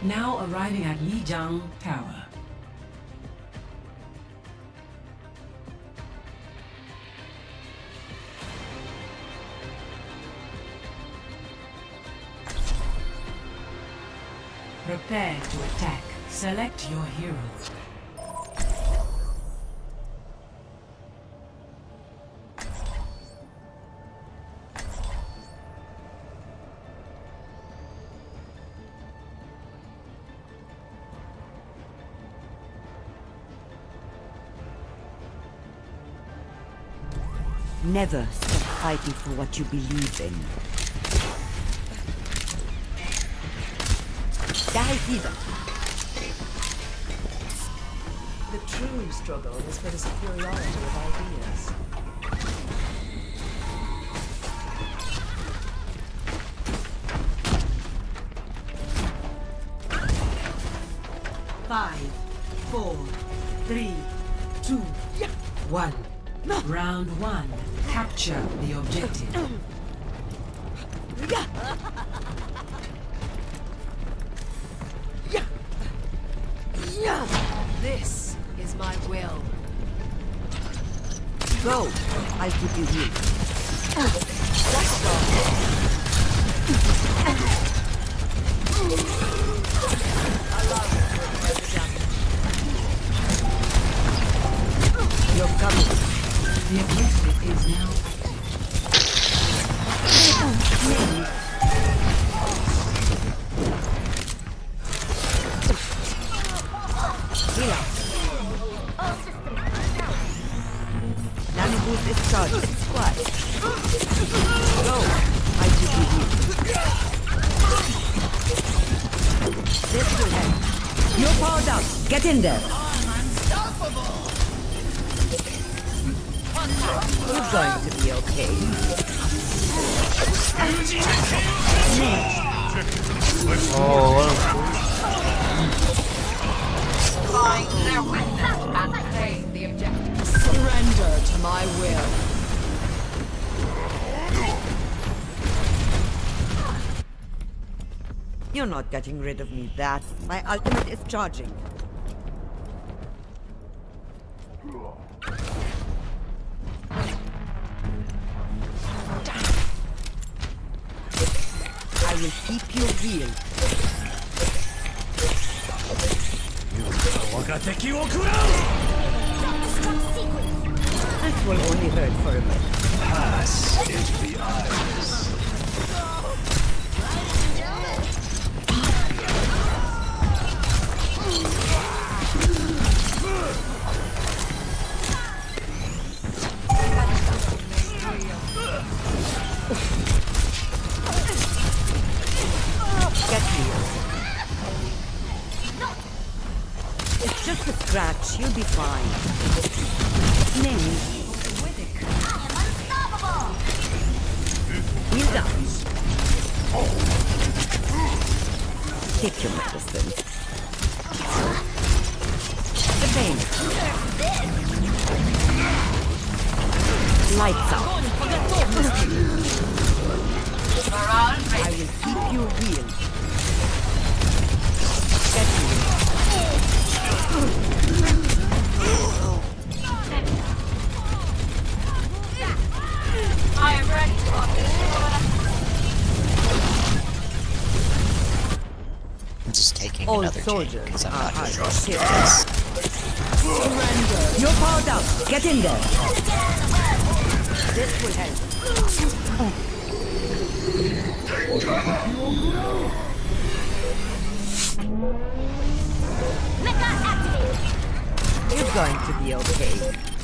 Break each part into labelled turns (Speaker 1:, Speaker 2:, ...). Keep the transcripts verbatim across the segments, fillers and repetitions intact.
Speaker 1: Now arriving at Lijiang Tower. Prepare to attack. Select your hero.
Speaker 2: Never stop fighting for what you believe in. Die, Caesar.
Speaker 3: The true struggle is for the superiority of ideas.
Speaker 1: Five, four, three, two, one. Round one. Capture the objective.
Speaker 3: This is my will.
Speaker 2: Go. I'll keep you here. You're coming.
Speaker 1: The objective is now
Speaker 2: Nano boost is charged. Squad. Go. I keep you here. This will help. You're powered up. Get in there. You're going to be okay.
Speaker 4: Oh,
Speaker 3: Find their witness and claim the objective. Surrender to my will.
Speaker 2: You're not getting rid of me, that. My ultimate is charging. I will keep you real. This will only hurt for a minute.
Speaker 4: pass into the eyes.
Speaker 2: Get here. It's just a scratch. You'll be fine. Name. Heal down. Take your medicine. The pain. Lights out. I will keep you real. Get here.
Speaker 3: I am ready to
Speaker 5: I'm just taking
Speaker 2: All
Speaker 5: another
Speaker 2: soldiers
Speaker 5: because I'm
Speaker 2: are
Speaker 5: not
Speaker 2: hard
Speaker 5: sure.
Speaker 2: to kill.
Speaker 3: surrender.
Speaker 2: You're powered up. Get in there. This will help. You're going to be okay.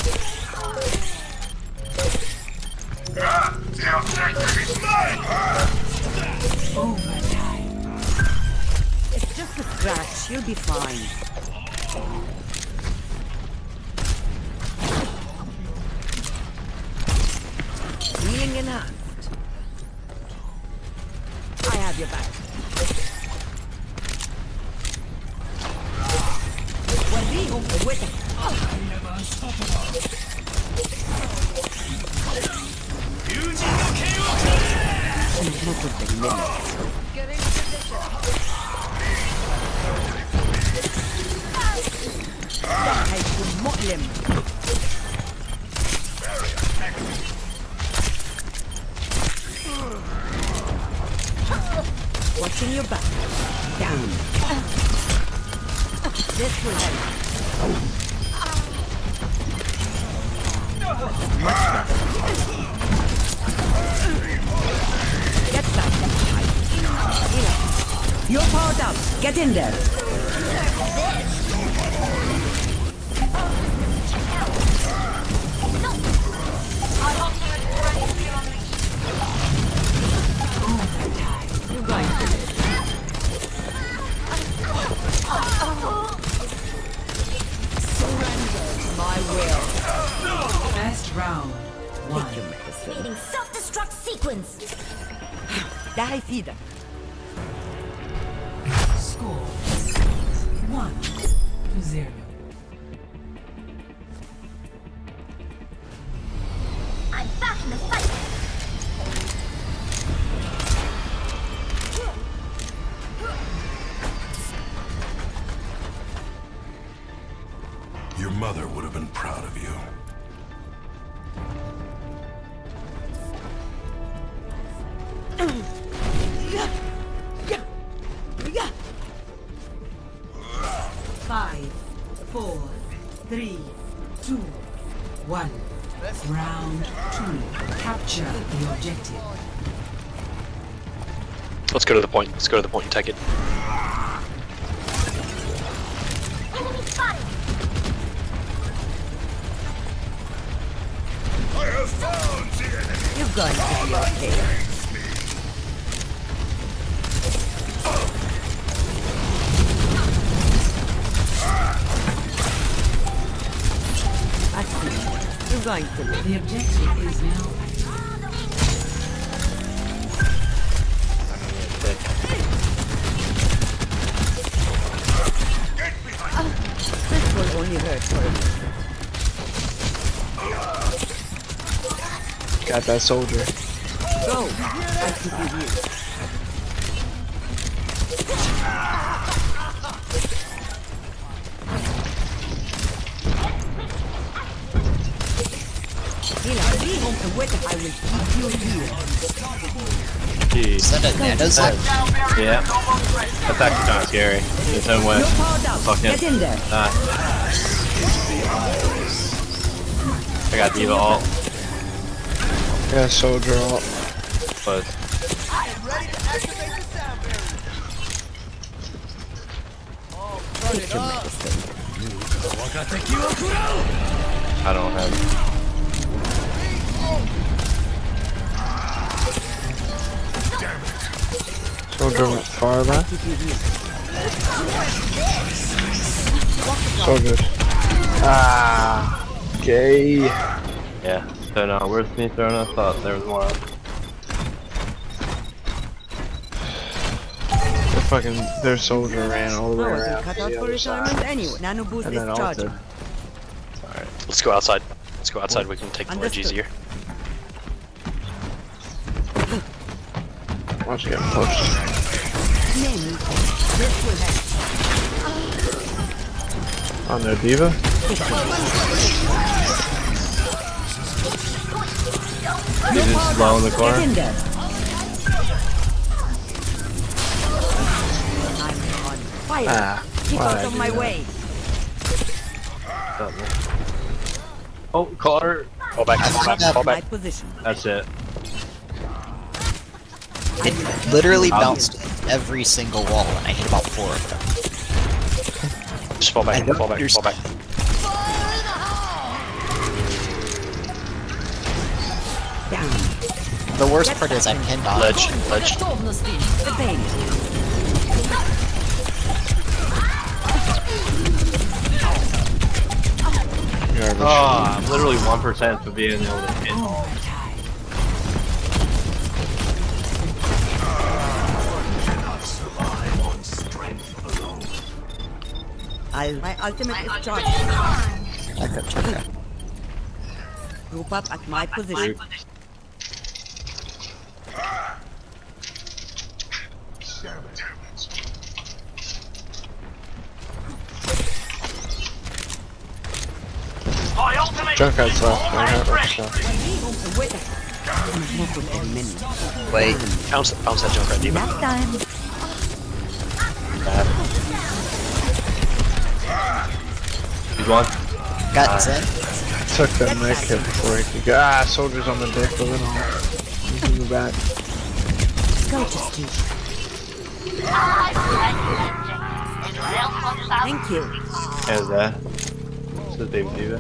Speaker 1: overtime.
Speaker 2: It's just a scratch. You'll be fine. Healing enhanced. I have your back. Well, be with it. Look at the minutes.
Speaker 3: Get into position.
Speaker 2: Watching your back. Down. This will help. Much better. Get back. You're powered up. Get in there. You're going to live. Surrender to my will.
Speaker 1: Best round. One.
Speaker 2: Take your medicine.
Speaker 6: Creating self-destruct sequence.
Speaker 2: Die feeder.
Speaker 1: Score. One to zero.
Speaker 6: I'm back in the fight.
Speaker 7: Your mother would have been proud of you.
Speaker 1: Five, four, three, two, one. Round two. Capture the objective.
Speaker 8: Let's go to the point. Let's go to the point and take it.
Speaker 6: Enemy spotted.
Speaker 7: I have found the enemy.
Speaker 2: You're going to be okay. I see. You're going to live.
Speaker 1: The objective is now
Speaker 2: This will only hurt for a minute.
Speaker 9: Got that soldier.
Speaker 2: Go. I keep you here. Hila, leave home and wait. I will keep you here.
Speaker 5: Is that a Nando's?
Speaker 8: Yeah. That's actually kind of scary. It's own way.
Speaker 2: You're powered up.
Speaker 8: Fuck him.
Speaker 2: Get in there.
Speaker 8: Nah. I got Diva ult,
Speaker 9: Yeah, soldier ult.
Speaker 8: but
Speaker 2: Take your medicine.
Speaker 8: I don't have.
Speaker 9: Soldier went far left.
Speaker 2: Keep you here.
Speaker 9: Soldier. Ah. Gay.
Speaker 8: Yeah. So no, where's me throwing? I thought there was more.
Speaker 9: The fucking their soldier ran all the
Speaker 2: I
Speaker 9: way
Speaker 2: wasn't
Speaker 9: around
Speaker 2: cut
Speaker 9: to
Speaker 2: out
Speaker 9: the
Speaker 2: for
Speaker 9: other
Speaker 2: retirement
Speaker 9: side.
Speaker 2: anyway. Nano boost
Speaker 9: And
Speaker 2: is
Speaker 9: then
Speaker 2: charging.
Speaker 9: ulted.
Speaker 8: Alright. Let's go outside. Let's go outside. We can take the ledge
Speaker 2: Understood.
Speaker 8: easier.
Speaker 9: Watch getting pushed.
Speaker 2: Name. This will help.
Speaker 9: On their diva.
Speaker 8: He's just low in the
Speaker 2: Get
Speaker 8: corner.
Speaker 2: in there. I'm on fire.
Speaker 9: Ah.
Speaker 2: Keep
Speaker 9: why'd
Speaker 2: out
Speaker 9: I
Speaker 2: of
Speaker 9: do
Speaker 2: my
Speaker 9: that?
Speaker 2: way.
Speaker 8: Oh, Carter. Fall back. Fall back. Fall
Speaker 2: My
Speaker 8: back.
Speaker 2: position.
Speaker 8: That's it.
Speaker 5: It literally
Speaker 8: Um,
Speaker 5: bounced every single wall, and I hit about four of them.
Speaker 8: Just fall
Speaker 5: I
Speaker 8: back.
Speaker 5: don't
Speaker 8: Fall back. Fall back.
Speaker 2: Down.
Speaker 5: The worst part is I pinned on
Speaker 8: Ledge. Ledge.
Speaker 2: The pain.
Speaker 9: Garbage.
Speaker 8: Oh, I'm literally one percent for being able to hit.
Speaker 2: I'll, my ultimate is charged.
Speaker 5: Check it, check it.
Speaker 2: Group up at my position.
Speaker 9: Junkrat's left. Right now, right now.
Speaker 5: Wait.
Speaker 8: Bounce, bounce that Junkrat D.Va.
Speaker 2: Last time.
Speaker 8: Bad.
Speaker 4: He's one.
Speaker 5: Got Zen.
Speaker 9: Took that mech hit before he could go. Ah, soldiers on the dick of it all. He's in the back.
Speaker 2: Go to sleep. Thank you.
Speaker 4: How's that? This is Baby D.Va.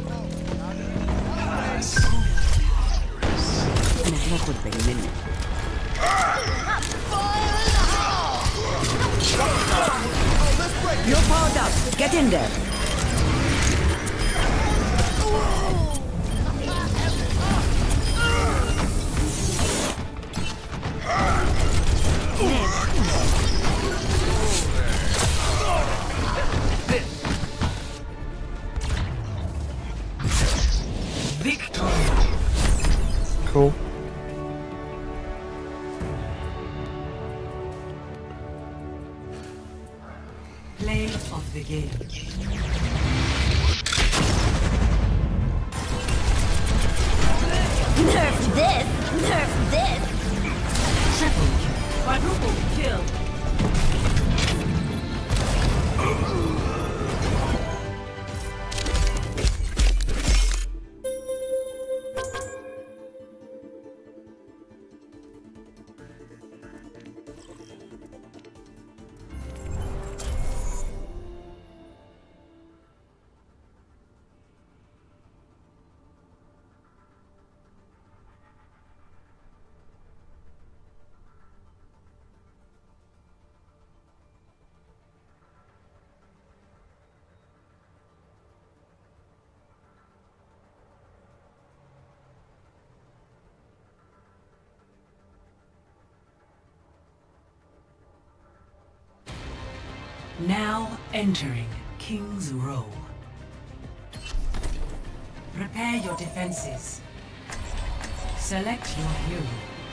Speaker 2: You're powered up. Get in there.
Speaker 9: Cool.
Speaker 1: Play of the game.
Speaker 6: Nerf this! Nerf this!
Speaker 1: Triple kill. Quadruple kill. Now entering King's Row. Prepare your defenses. Select your hero.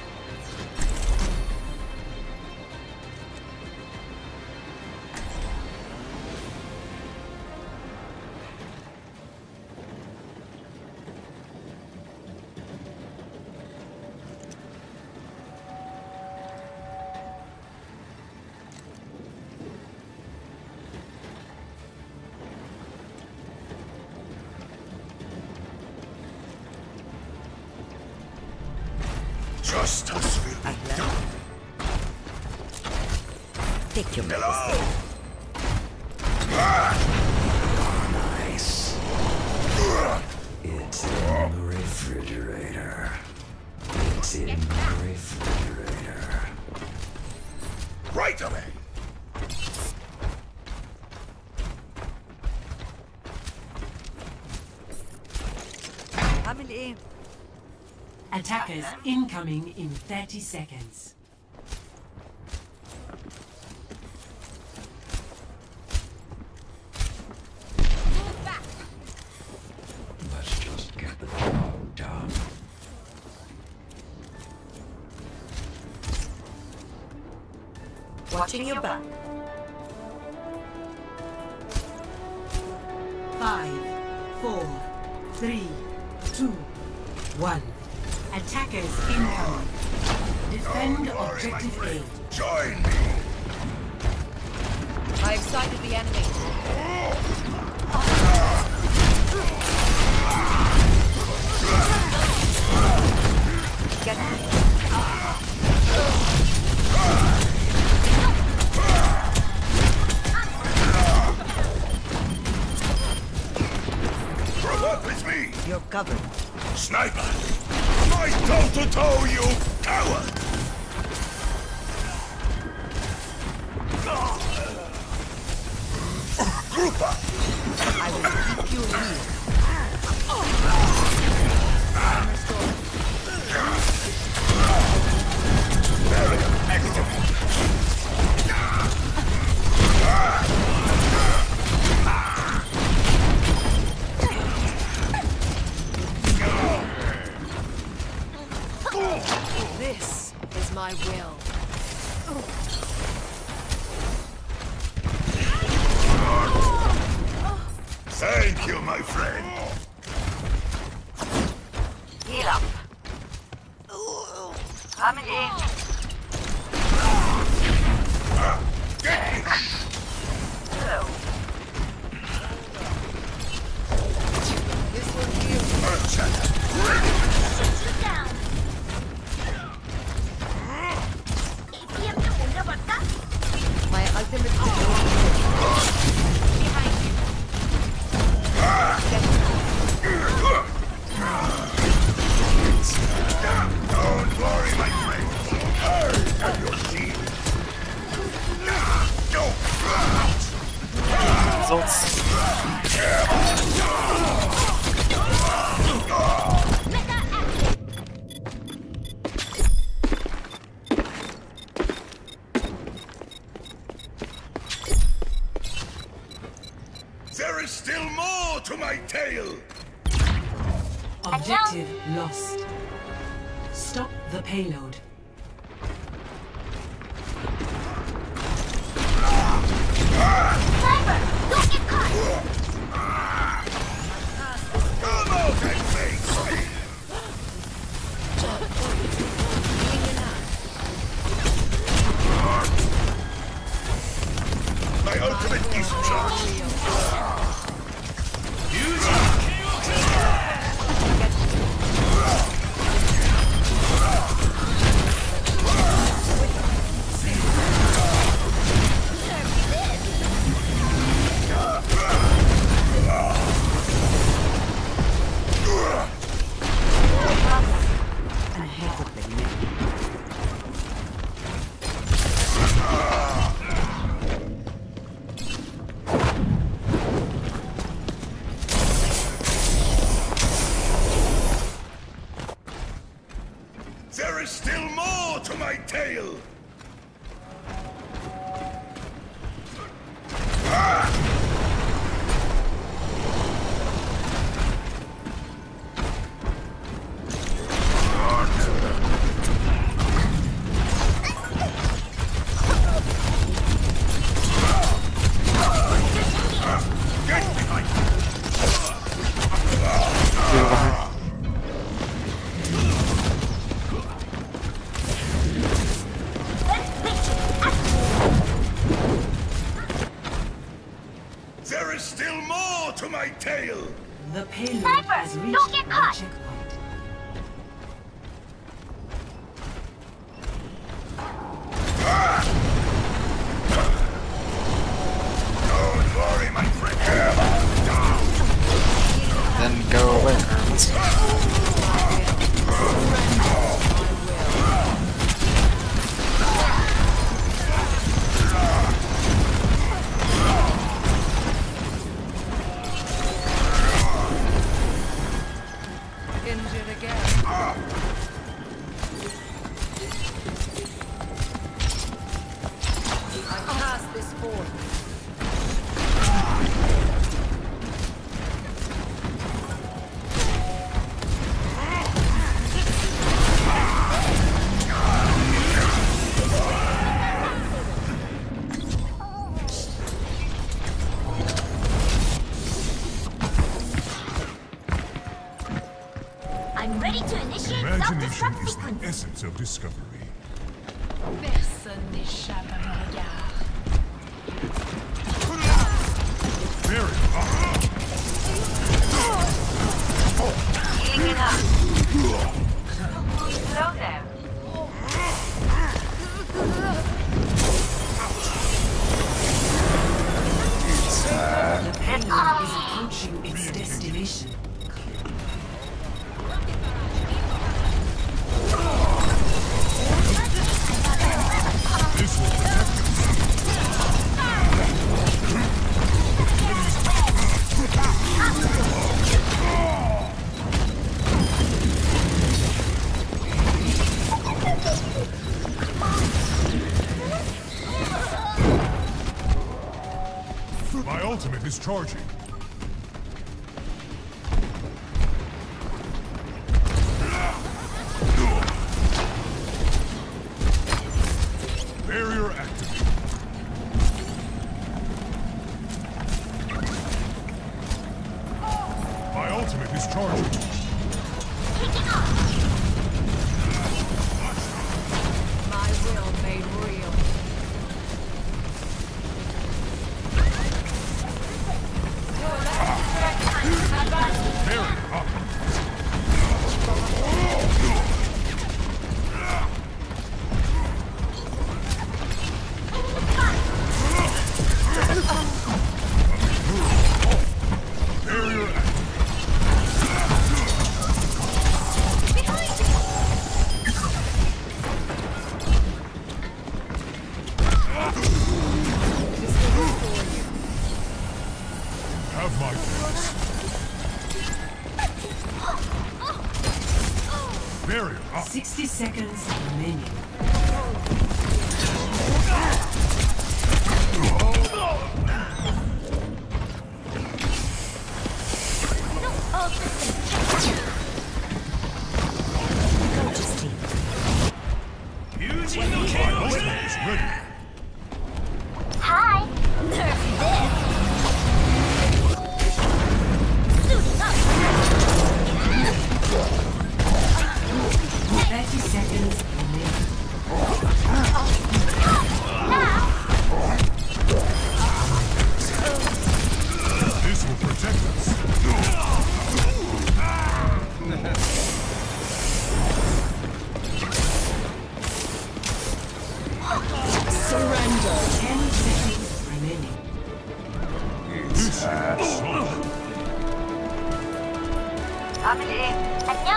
Speaker 7: Justice will be done.
Speaker 2: Take your
Speaker 7: Hello. Nice.
Speaker 10: It's in the refrigerator. It's in the refrigerator.
Speaker 7: Right away.
Speaker 2: Family.
Speaker 1: Attackers incoming in thirty seconds.
Speaker 10: Let's just get the job done.
Speaker 2: Watching your back.
Speaker 1: Five, four, three, two, one. Attackers incoming. Defend objective A.
Speaker 7: Join me.
Speaker 3: I've sighted the enemy.
Speaker 2: Get
Speaker 7: Robot with me.
Speaker 2: You're covered.
Speaker 7: Sniper. My toe-to-toe, you coward. Group up.
Speaker 2: I will keep you here.
Speaker 7: Barrier activated.
Speaker 3: This is my will.
Speaker 7: Thank you, my friend.
Speaker 2: My ultimate
Speaker 7: Don't worry, my friend. I have your shield. There is still more to my tale.
Speaker 1: Objective lost. Stop the payload.
Speaker 6: Sniper! Don't get caught!
Speaker 7: Come out and face me. My ultimate is charged. There is still more to my tale. Get behind me. There is still more to my tale.
Speaker 1: The payload
Speaker 6: Sniper,
Speaker 1: has
Speaker 6: don't
Speaker 1: reached
Speaker 6: get
Speaker 1: the
Speaker 6: caught.
Speaker 1: checkpoint.
Speaker 7: Don't worry, my friend.
Speaker 5: Then go away, Hermes.
Speaker 2: injured again. I pass this forth.
Speaker 6: I'm ready to initiate
Speaker 11: Imagination
Speaker 6: self-destruct
Speaker 11: is the
Speaker 6: sequence.
Speaker 11: essence of discovery.
Speaker 3: Personne n'échappe à mon regard.
Speaker 11: Very hot.
Speaker 3: Healing it up. Slow there.
Speaker 1: The payload is approaching its destination.
Speaker 11: This will protect us. My ultimate is charging. Barrier activated. My ultimate is charging.
Speaker 6: Taking off.
Speaker 1: seconds remaining.
Speaker 11: My ultimate is ready.
Speaker 6: Hi. Nerf this. Suit up.
Speaker 1: thirty seconds remaining.
Speaker 11: This will protect us.
Speaker 2: Surrender.
Speaker 1: ten seconds remaining.
Speaker 11: This is slow.
Speaker 6: 안녕.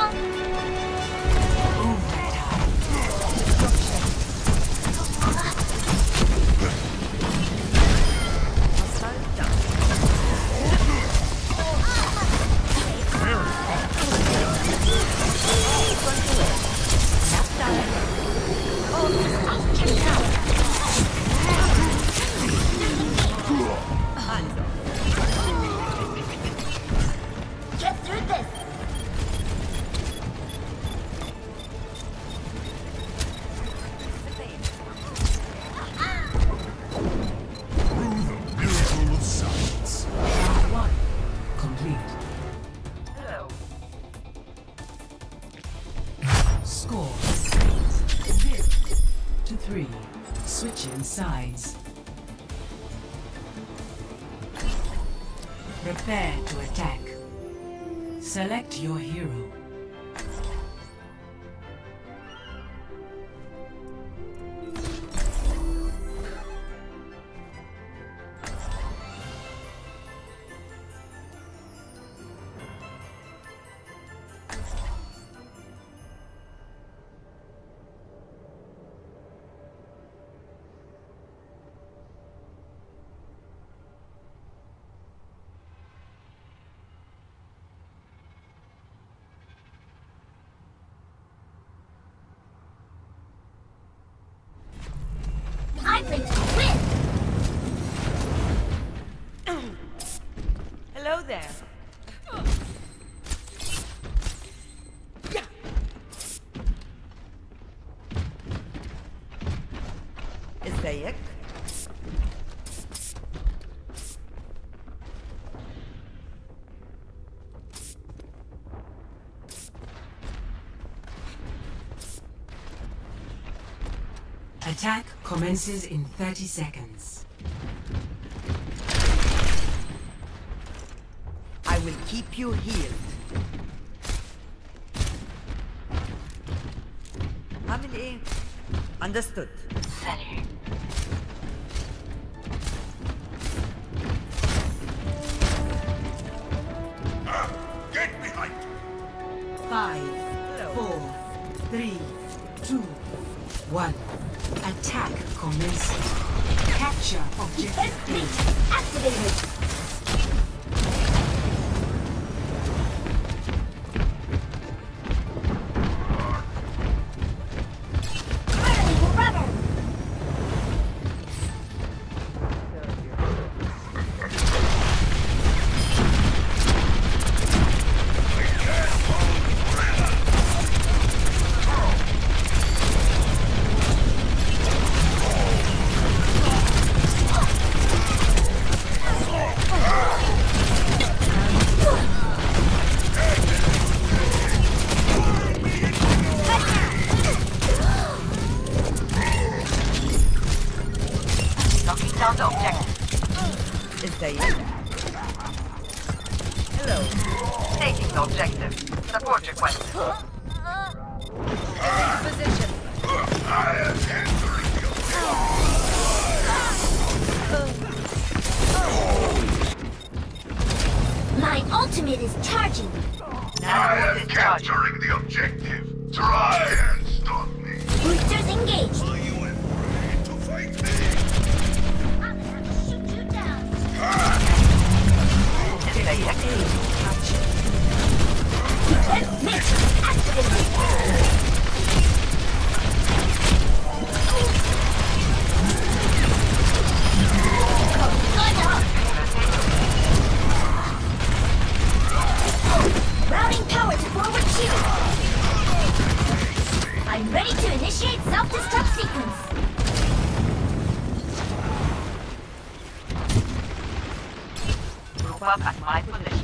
Speaker 6: Get through this.
Speaker 11: Through the miracle of science.
Speaker 1: Round one complete. Score zero to three. Switching sides. Prepare to attack. Select your hero.
Speaker 6: I'm going to win.
Speaker 2: Hello there. ازيك؟
Speaker 1: Attack commences in thirty seconds.
Speaker 2: I will keep you healed. عامل ايه؟ Understood.
Speaker 7: Ah, get behind.
Speaker 1: Five, four, three, two, one. Attack commences. Capture objective A.
Speaker 6: Activated. Burning rubber.
Speaker 2: ازيك؟ Hello.
Speaker 3: Taking the objective. Support requested. Position.
Speaker 7: I am entering
Speaker 6: My ultimate is charging.
Speaker 7: I am capturing the objective. Try and stop me.
Speaker 6: Boosters engaged.
Speaker 7: Are you afraid to fight me?
Speaker 6: I'm gonna have to shoot you down.
Speaker 2: Captured.
Speaker 6: Mix activated. Initiate self-destruct sequence.
Speaker 3: Group up at my position.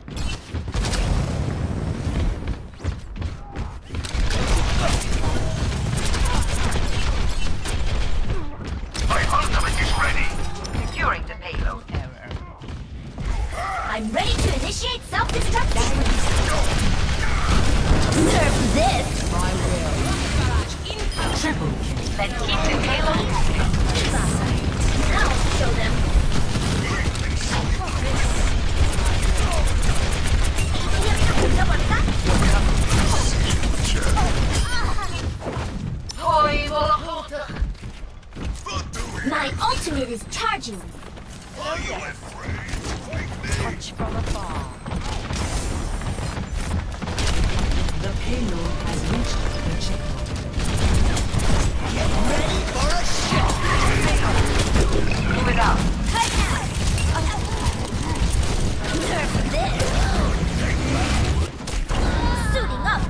Speaker 7: My ultimate is ready.
Speaker 3: Securing the payload.
Speaker 6: I'm ready to initiate self-destruct sequence. Serve this.
Speaker 1: Triple kill.
Speaker 3: Then keep the payload active.
Speaker 6: Now show them. My ultimate is charging.
Speaker 2: Touch from afar.
Speaker 1: The payload has reached the checkpoint.
Speaker 3: Move it out.
Speaker 6: Right now. Serve this. Suiting up.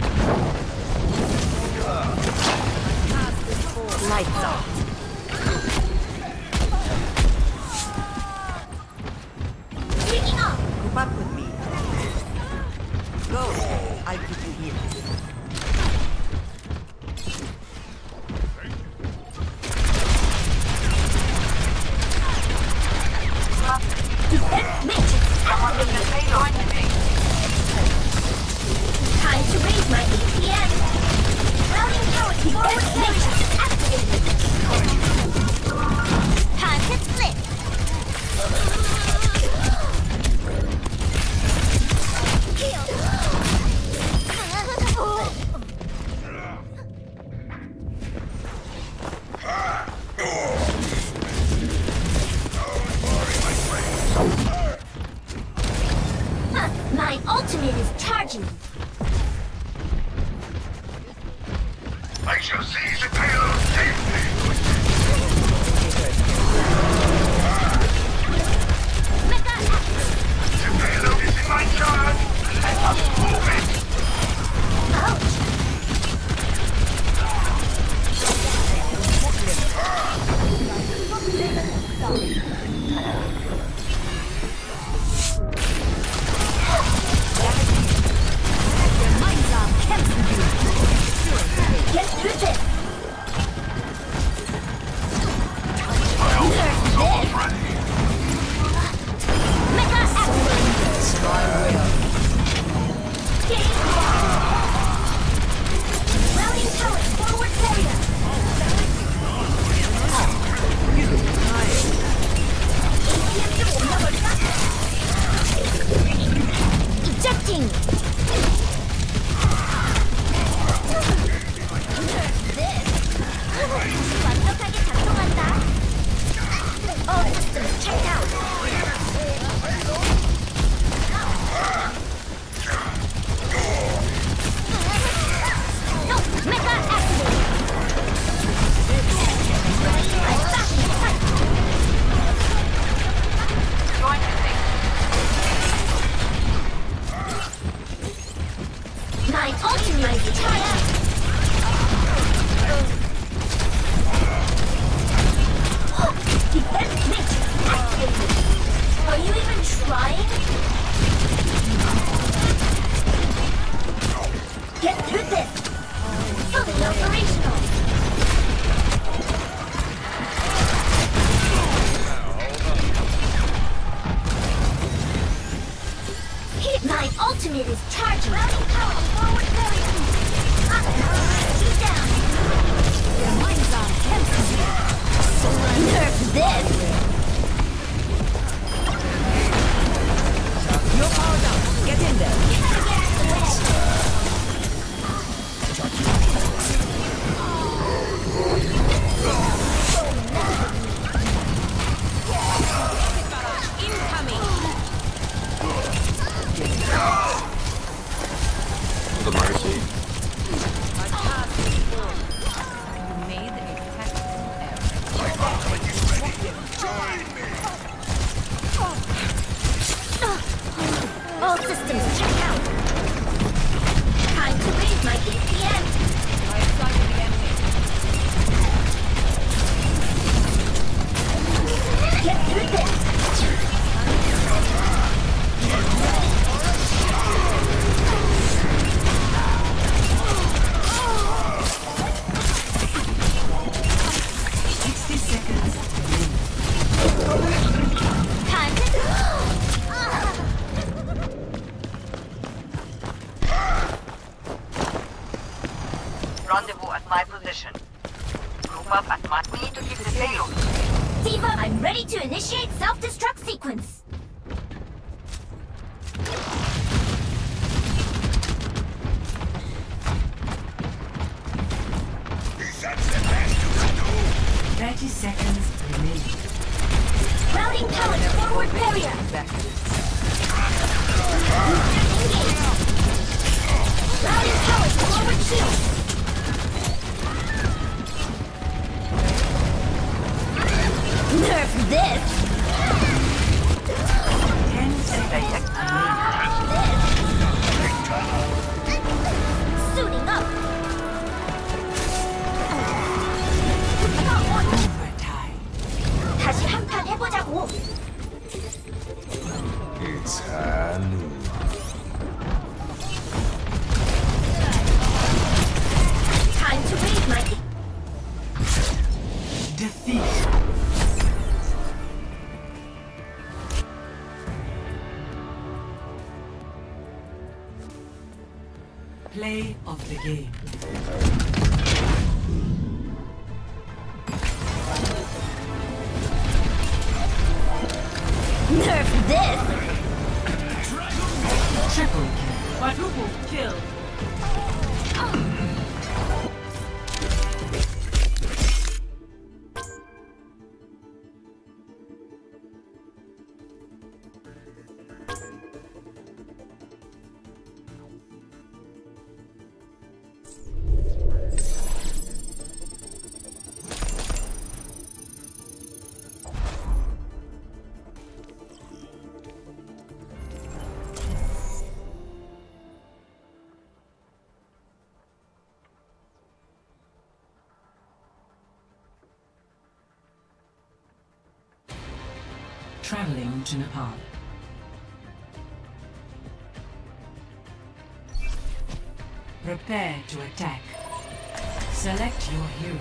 Speaker 2: Lights out.
Speaker 6: Taking off.
Speaker 2: Group up with me. Go. I'll keep you here.
Speaker 6: Defense matrix activated. Time to raise my A P M. Routing power defense matrix activated. Time to split. Huh, my ultimate is charging.
Speaker 7: I shall seize the payload safely.
Speaker 6: Mecha active.
Speaker 7: The payload is in my charge. Let us move it.
Speaker 6: Ouch. Get through this. Serve this. Mecha active. Getting
Speaker 3: up at my... We need to keep the payload.
Speaker 6: Diva, I'm ready to initiate self-destruct sequence.
Speaker 1: Thirty seconds remaining.
Speaker 6: Routing turret forward barrier. Engage. Routing turret forward shield. Nerf this.
Speaker 1: Ten seconds remaining.
Speaker 6: Suiting up.
Speaker 1: Overtime.
Speaker 6: 다시 한 판 해보자고.
Speaker 11: It's Halloween.
Speaker 6: Time to raise my...
Speaker 1: Defeat. Play of the game.
Speaker 6: Nerf this.
Speaker 1: Triple kill.
Speaker 2: Quadruple kill.
Speaker 1: Traveling to Nepal. Prepare to attack. Select your hero.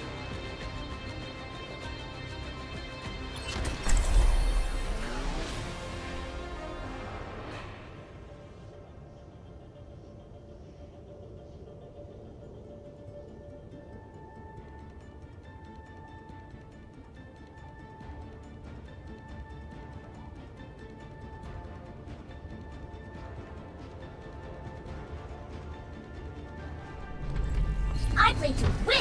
Speaker 6: I play to win.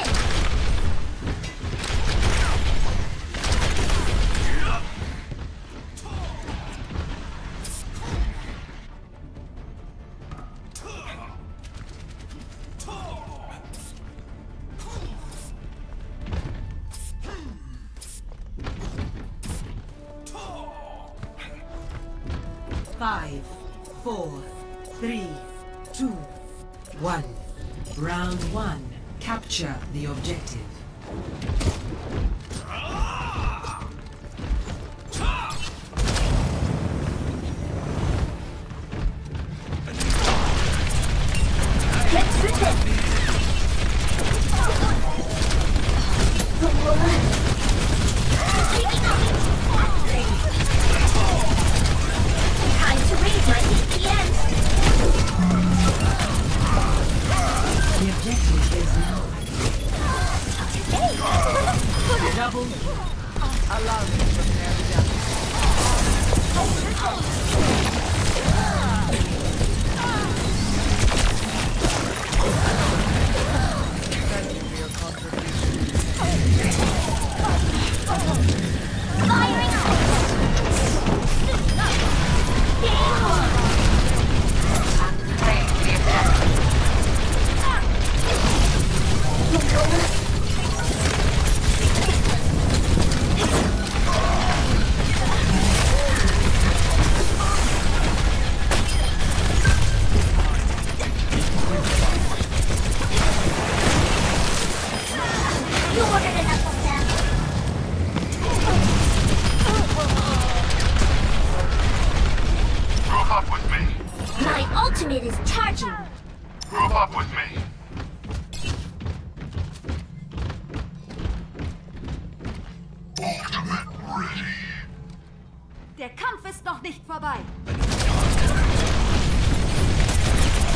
Speaker 1: Five, four, three, two, one. Round one. Capture the objective.
Speaker 6: Let's rip it. Time to raise my E P N.
Speaker 1: The objective is now.
Speaker 2: Double. Allow me to prepare the Thank you for your contribution.
Speaker 6: Firing up. Game on.
Speaker 3: Claim the objective.
Speaker 6: You ordered enough of them.
Speaker 7: Group up with me.
Speaker 6: My ultimate is charging.
Speaker 7: Group up with me. Ultimate ready.
Speaker 3: Der Kampf ist noch nicht vorbei.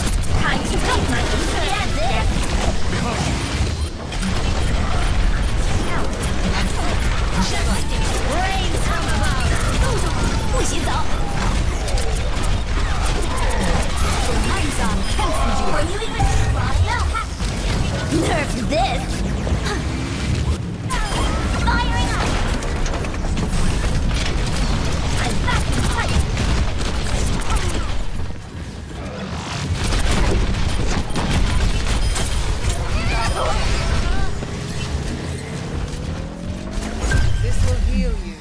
Speaker 6: Time to raise my E P N.
Speaker 2: heal you.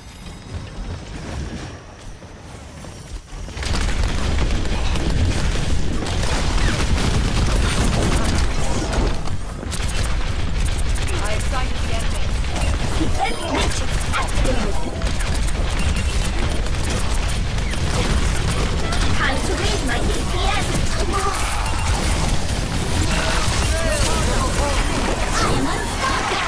Speaker 2: I sighted the enemy.
Speaker 6: Defense matrix activated. Time to raise my D P S. I am unstoppable.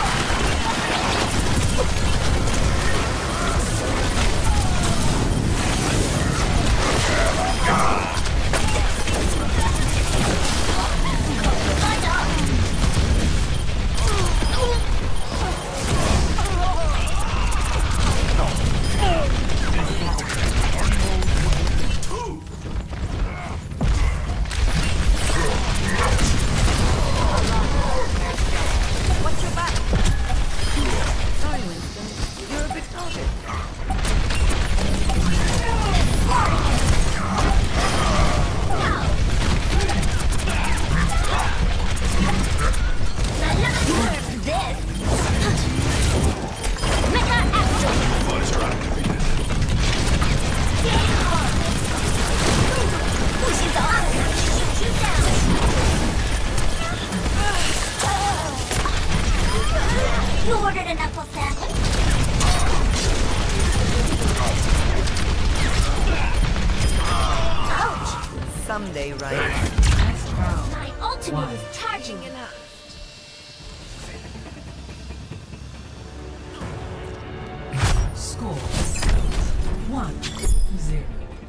Speaker 6: You ordered an apple sandwich? Ouch!
Speaker 2: Someday, right?
Speaker 6: My ultimate is charging enough.
Speaker 1: Score one zero.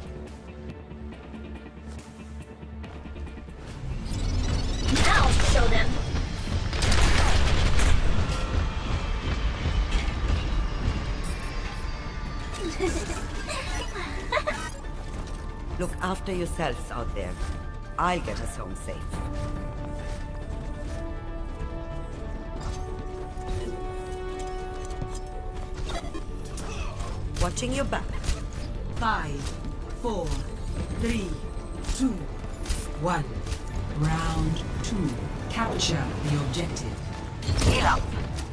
Speaker 6: I'll show them.
Speaker 2: Look after yourselves out there. I'll get us home safe. Watching your back.
Speaker 1: Five, four, three, two, one. Round two. Capture the objective.
Speaker 2: Heal up.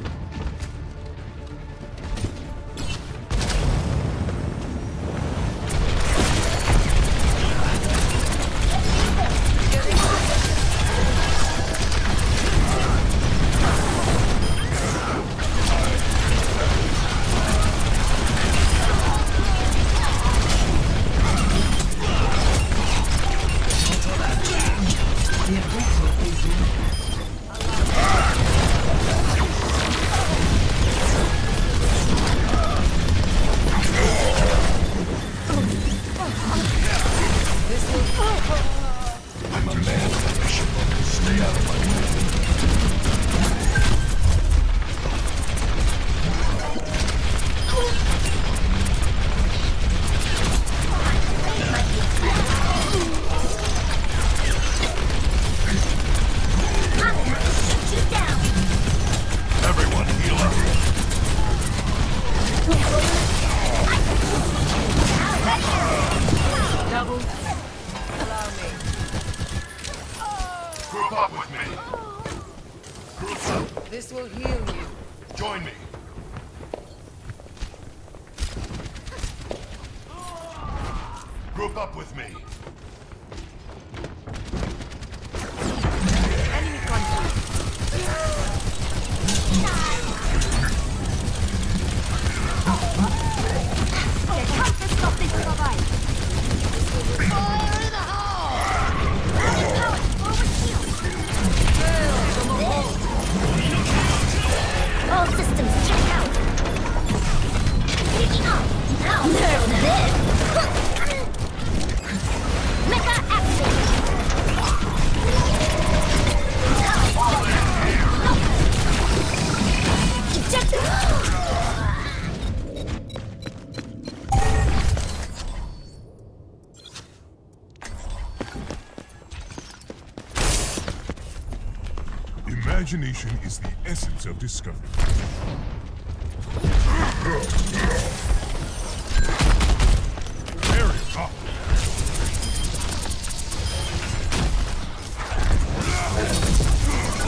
Speaker 1: The objective is yours.
Speaker 7: I'm a man on a mission. Stay out of my way.
Speaker 6: I'm gonna shoot you down.
Speaker 7: Everyone heal up.
Speaker 2: Double. Allow me.
Speaker 7: Group up with me. Group up.
Speaker 2: This will heal you.
Speaker 7: Join me. Group up with me.
Speaker 2: Enemy contact.
Speaker 6: Get help to stop this provide. Fire in the hole! Power forward shield. All systems checked out. Picking up. Now nerve this. Mecha action. Eject.
Speaker 7: Imagination is the essence of discovery. Very up.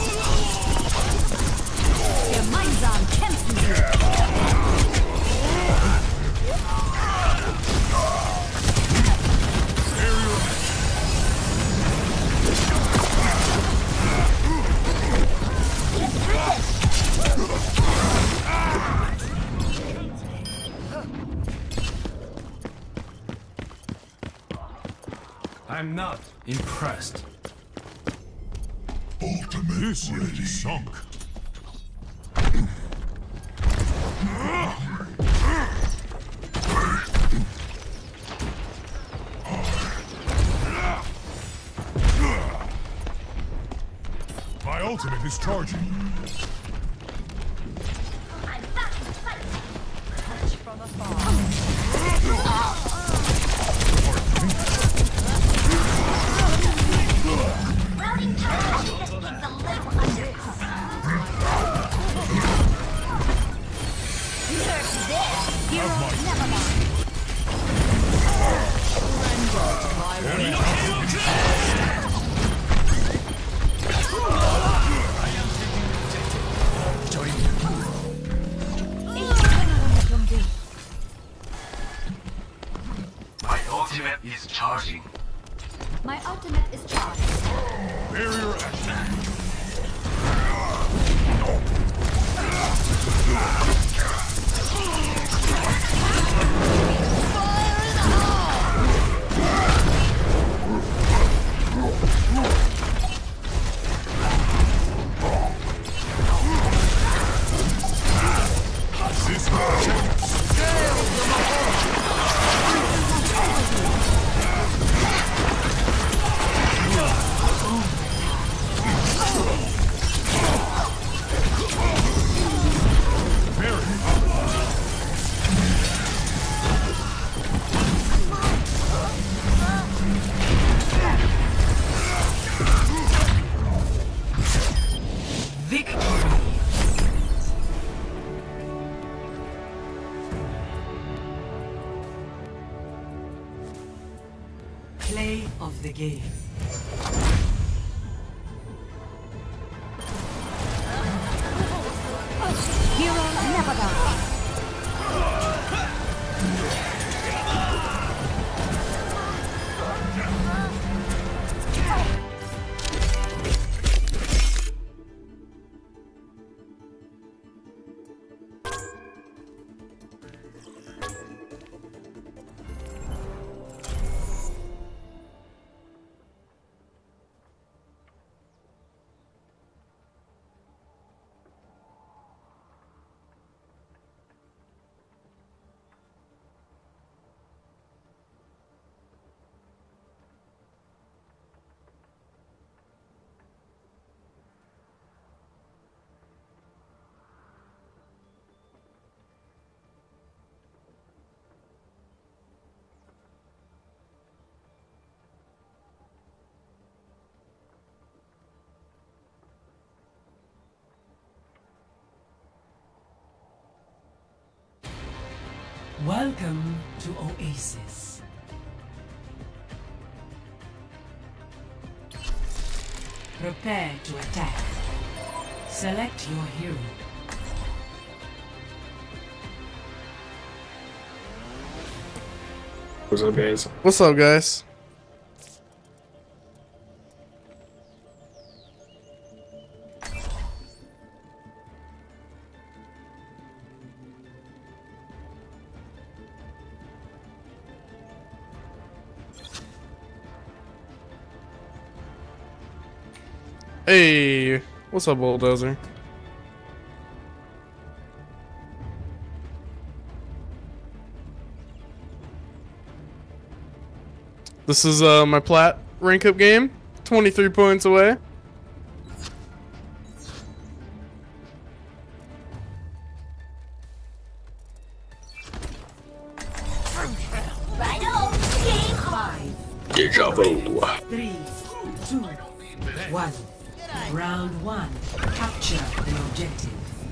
Speaker 6: Gemeinsam kämpfen wir.
Speaker 10: I'm not impressed.
Speaker 7: Ultimate this ready. Is sunk. My ultimate is charging.
Speaker 6: I'm back to fight.
Speaker 3: Touch from afar.
Speaker 6: Routing power just needs a little undercut. Nurse this. Hero never mind.
Speaker 3: Surrender to my will.
Speaker 10: My ultimate is charging.
Speaker 6: My ultimate is charged.
Speaker 7: Barrier action.
Speaker 1: Play of the game.
Speaker 6: Hero never dies.
Speaker 1: Welcome to Oasis. Prepare to attack. Select your hero.
Speaker 9: What's up, guys? What's up, guys? Hey, what's up, Bulldozer? This is uh, my plat rank up game, twenty-three points away.
Speaker 6: Righto, game five.
Speaker 9: Deja vu.
Speaker 1: Three, two, one. Round one. Capture the objective.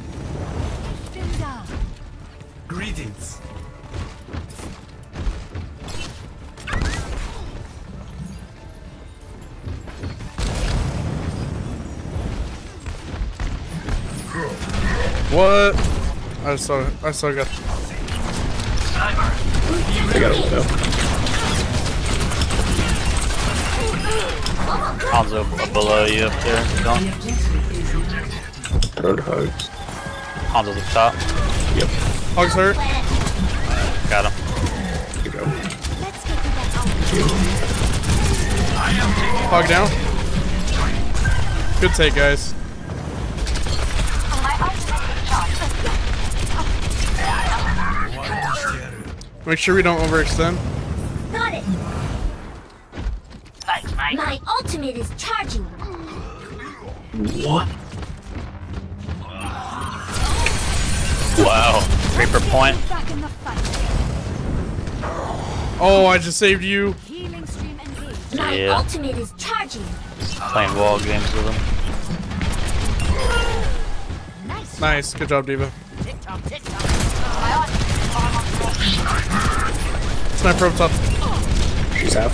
Speaker 10: Greetings.
Speaker 9: What? I saw. I saw. I got. I got it though.
Speaker 8: Hanzo below you up there. Don't.
Speaker 9: Heard hugs.
Speaker 8: Hanzo's up top.
Speaker 9: Yep. Hugs hurt.
Speaker 8: Got him.
Speaker 9: Here you go.
Speaker 6: Let's get to that
Speaker 12: Fog down. Good take, guys. Make sure we don't overextend.
Speaker 6: Got it. My ultimate is charging.
Speaker 8: What? Wow. Reaper point.
Speaker 12: Oh, I just saved you.
Speaker 6: My
Speaker 8: Yeah.
Speaker 6: ultimate is charging.
Speaker 8: Playing wall games with him.
Speaker 12: Nice. Good job, Diva. Sniper up top.
Speaker 9: She's half.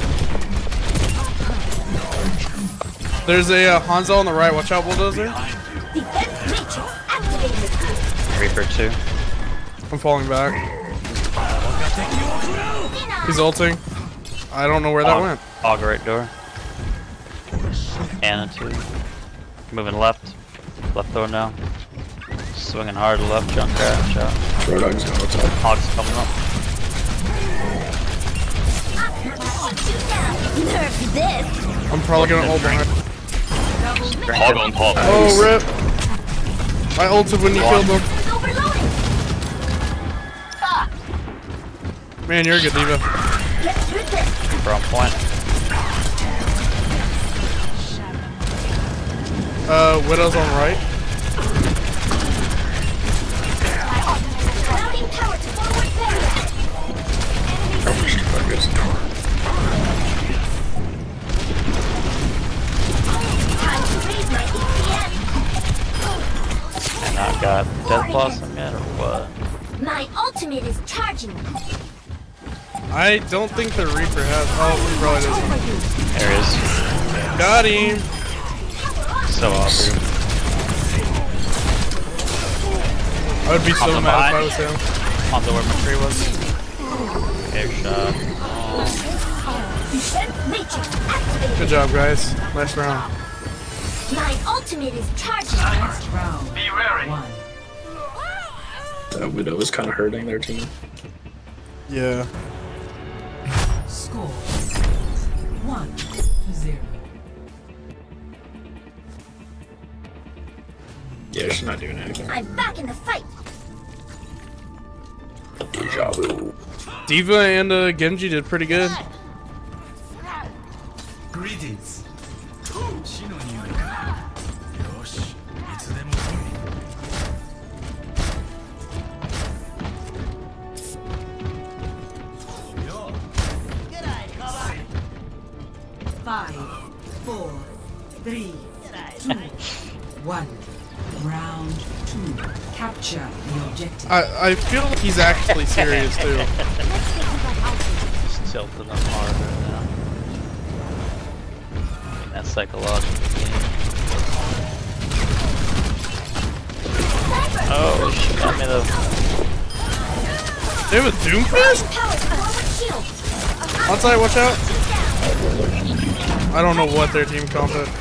Speaker 12: There's a uh, Hanzo on the right. Watch out, Bulldozer.
Speaker 6: Defense matrix activated.
Speaker 8: Reaper two.
Speaker 12: I'm falling back. He's ulting. I don't know where that
Speaker 8: Og-
Speaker 12: went.
Speaker 8: Og right door. Anna two. Moving left. Left door now. Swinging hard left. Junkrat shot.
Speaker 9: Roadhog's going outside.
Speaker 8: Hog's coming up.
Speaker 6: Nerf this.
Speaker 12: I'm probably gonna ult behind.
Speaker 8: Hog on top.
Speaker 12: Oh, rip. I ulted when you killed him.
Speaker 6: Overloading.
Speaker 12: Man, you're a good Diva.
Speaker 6: Let's do this.
Speaker 8: Reaper on point.
Speaker 12: Uh, Widow's on right.
Speaker 6: Routing power to forward barrier. Time to raise my E P M.
Speaker 8: And I've got Death Blossom yet or what?
Speaker 6: My ultimate is charging.
Speaker 12: I don't think the Reaper has. Oh, he probably doesn't.
Speaker 8: There he is.
Speaker 12: Got him.
Speaker 8: So awesome.
Speaker 12: I would be so
Speaker 8: On the
Speaker 12: mad if I
Speaker 8: behind.
Speaker 12: was him.
Speaker 8: On the where McCree was. Air shot.
Speaker 6: Defense matrix activated.
Speaker 12: Good job, guys. Nice round.
Speaker 6: My ultimate is charging.
Speaker 1: Last round. One.
Speaker 9: That Widow is kind of hurting their team.
Speaker 12: Yeah.
Speaker 1: Score. One to zero.
Speaker 9: Yeah, she's not doing anything.
Speaker 6: I'm back in the fight.
Speaker 9: Deja vu.
Speaker 12: Diva and uh, Genji did pretty good.
Speaker 10: Greetings.
Speaker 1: Five, four, three, two, one. Round two. Capture the objective.
Speaker 12: I, I feel like he's actually serious too.
Speaker 8: Just tilting them hard right now. I mean, that's psychological. Oh, she got me the.
Speaker 12: They have a Doomfist?
Speaker 6: Power to forward shield.
Speaker 12: Outside, watch out. I don't know what their team comp is.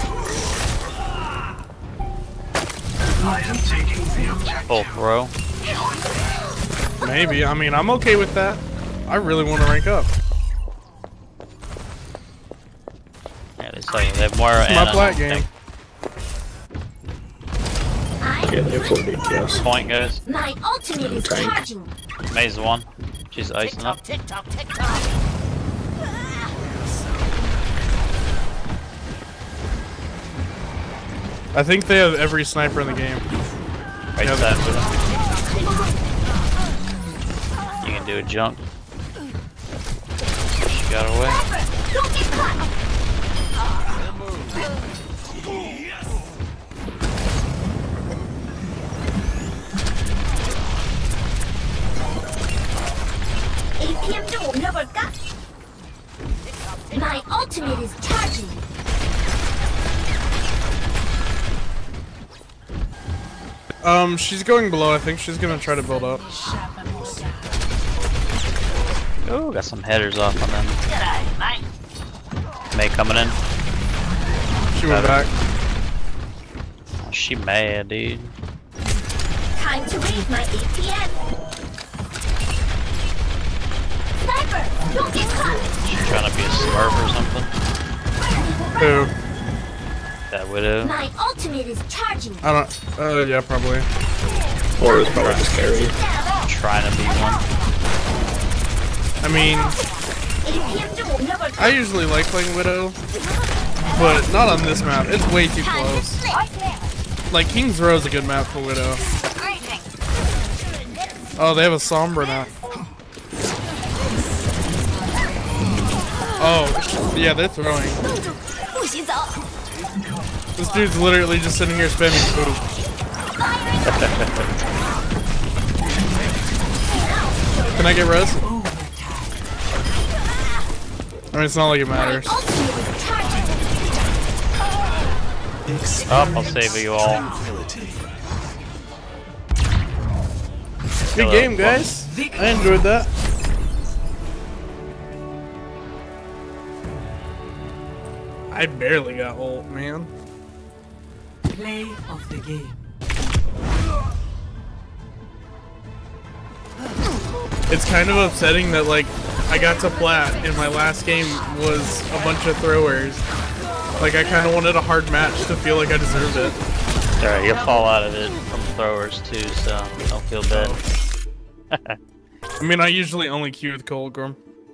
Speaker 8: Full throw.
Speaker 12: Maybe. I mean, I'm okay with that. I really want to rank up.
Speaker 8: Yeah, they say they have more.
Speaker 12: It's my
Speaker 8: Anna,
Speaker 12: flat
Speaker 8: I
Speaker 12: game.
Speaker 8: think.
Speaker 9: Yeah, they have forty, yes.
Speaker 8: Point, guys.
Speaker 6: My ultimate is
Speaker 9: Tank.
Speaker 6: charging.
Speaker 8: Maze one. She's icing up.
Speaker 6: Tick tock, tick tock.
Speaker 12: I think they have every sniper in the game.
Speaker 8: Right
Speaker 12: Yeah.
Speaker 8: side with him. You can do a jump. She got away.
Speaker 6: Don't get caught. A P M duo never got. My ultimate is charging.
Speaker 12: Um, she's going below. I think she's gonna try to build up.
Speaker 8: Oh, got some headers off on them. May coming in.
Speaker 12: She went back.
Speaker 8: Oh, she mad, dude.
Speaker 6: Time to raise my A P M. Sniper, don't get caught.
Speaker 8: She trying to be a smurf or something.
Speaker 12: Who?
Speaker 8: That Widow.
Speaker 6: My ultimate is charging.
Speaker 12: I don't. Uh, yeah, probably.
Speaker 9: Or it's probably just carry.
Speaker 8: Trying to be one.
Speaker 12: I mean, I usually like playing Widow, but not on this map. It's way too close. Like, King's Row is a good map for Widow. Oh, they have a Sombra now. Oh, yeah, they're throwing. This dude's literally just sitting here spamming food. Can I get res? I mean, it's not like it matters.
Speaker 8: Oh, I'll save you all.
Speaker 12: Good game, guys. I enjoyed that. I barely got ult, man.
Speaker 1: Play of the game.
Speaker 12: It's kind of upsetting that, like, I got to plat and my last game was a bunch of throwers. Like, I kind of wanted a hard match to feel like I deserved it.
Speaker 8: Alright, you'll fall out of it from throwers too, so don't feel bad.
Speaker 12: I mean, I usually only queue with Colgrim.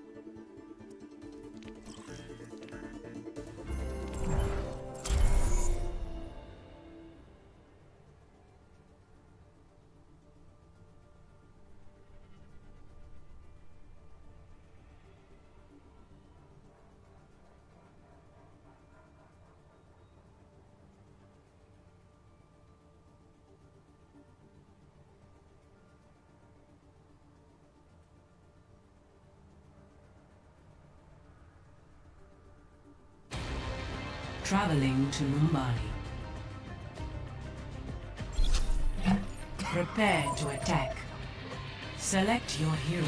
Speaker 1: Traveling to Mumbai. Prepare to attack. Select your hero.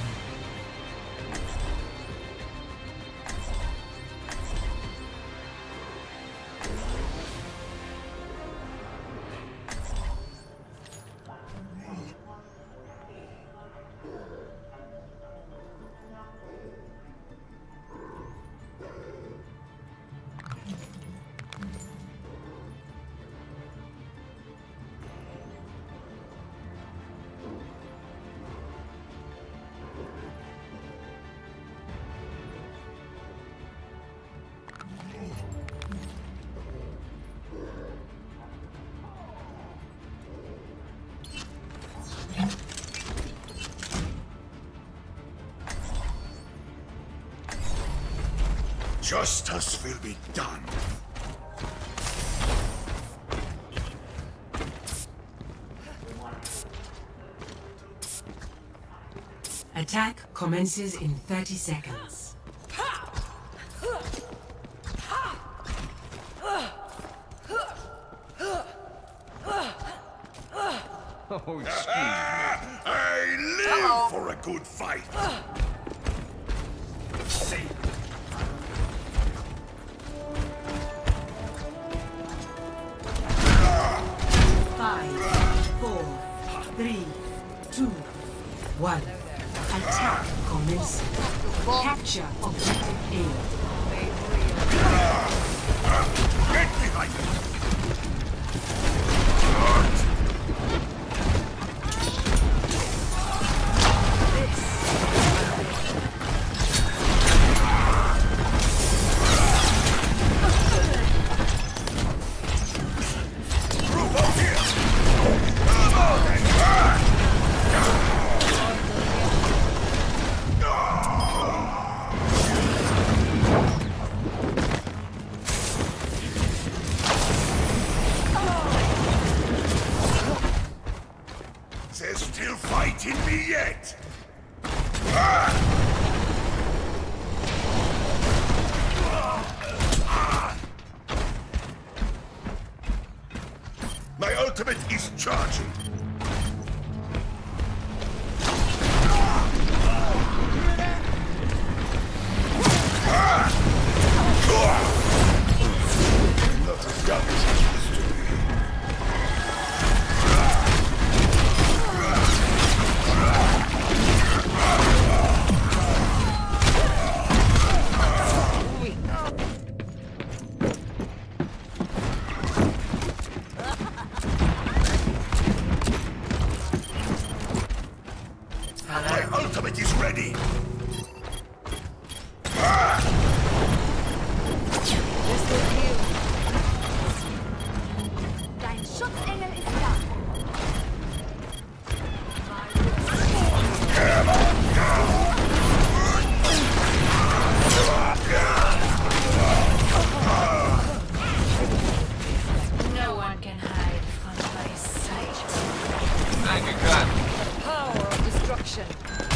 Speaker 7: Justice will be done.
Speaker 1: Attack commences in thirty seconds.
Speaker 10: Oh,
Speaker 7: I live for a good fight.
Speaker 1: Five, four, three, two, one. Attack commencing. Capture objective A.
Speaker 7: Get behind it. They're still fighting me yet. My ultimate is charging. Not as young as I used to be. ultimate is ready.
Speaker 3: This will heal. Dein Schutzengel ist da.
Speaker 1: No one can hide from my sight.
Speaker 7: Thank you, God.
Speaker 3: Power of destruction.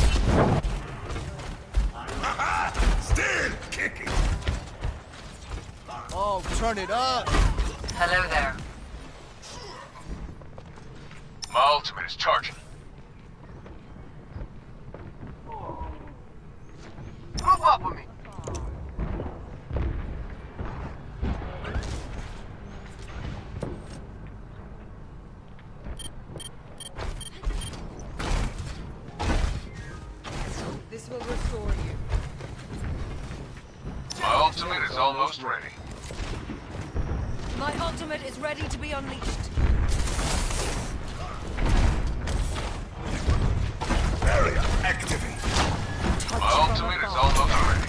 Speaker 7: Still kicking.
Speaker 13: Oh, turn it up.
Speaker 3: Hello there.
Speaker 7: My ultimate is charging. Group up with me.
Speaker 3: This will restore you.
Speaker 7: My ultimate is almost ready.
Speaker 3: My ultimate is ready to be unleashed.
Speaker 7: Barrier activate. My ultimate is almost ready.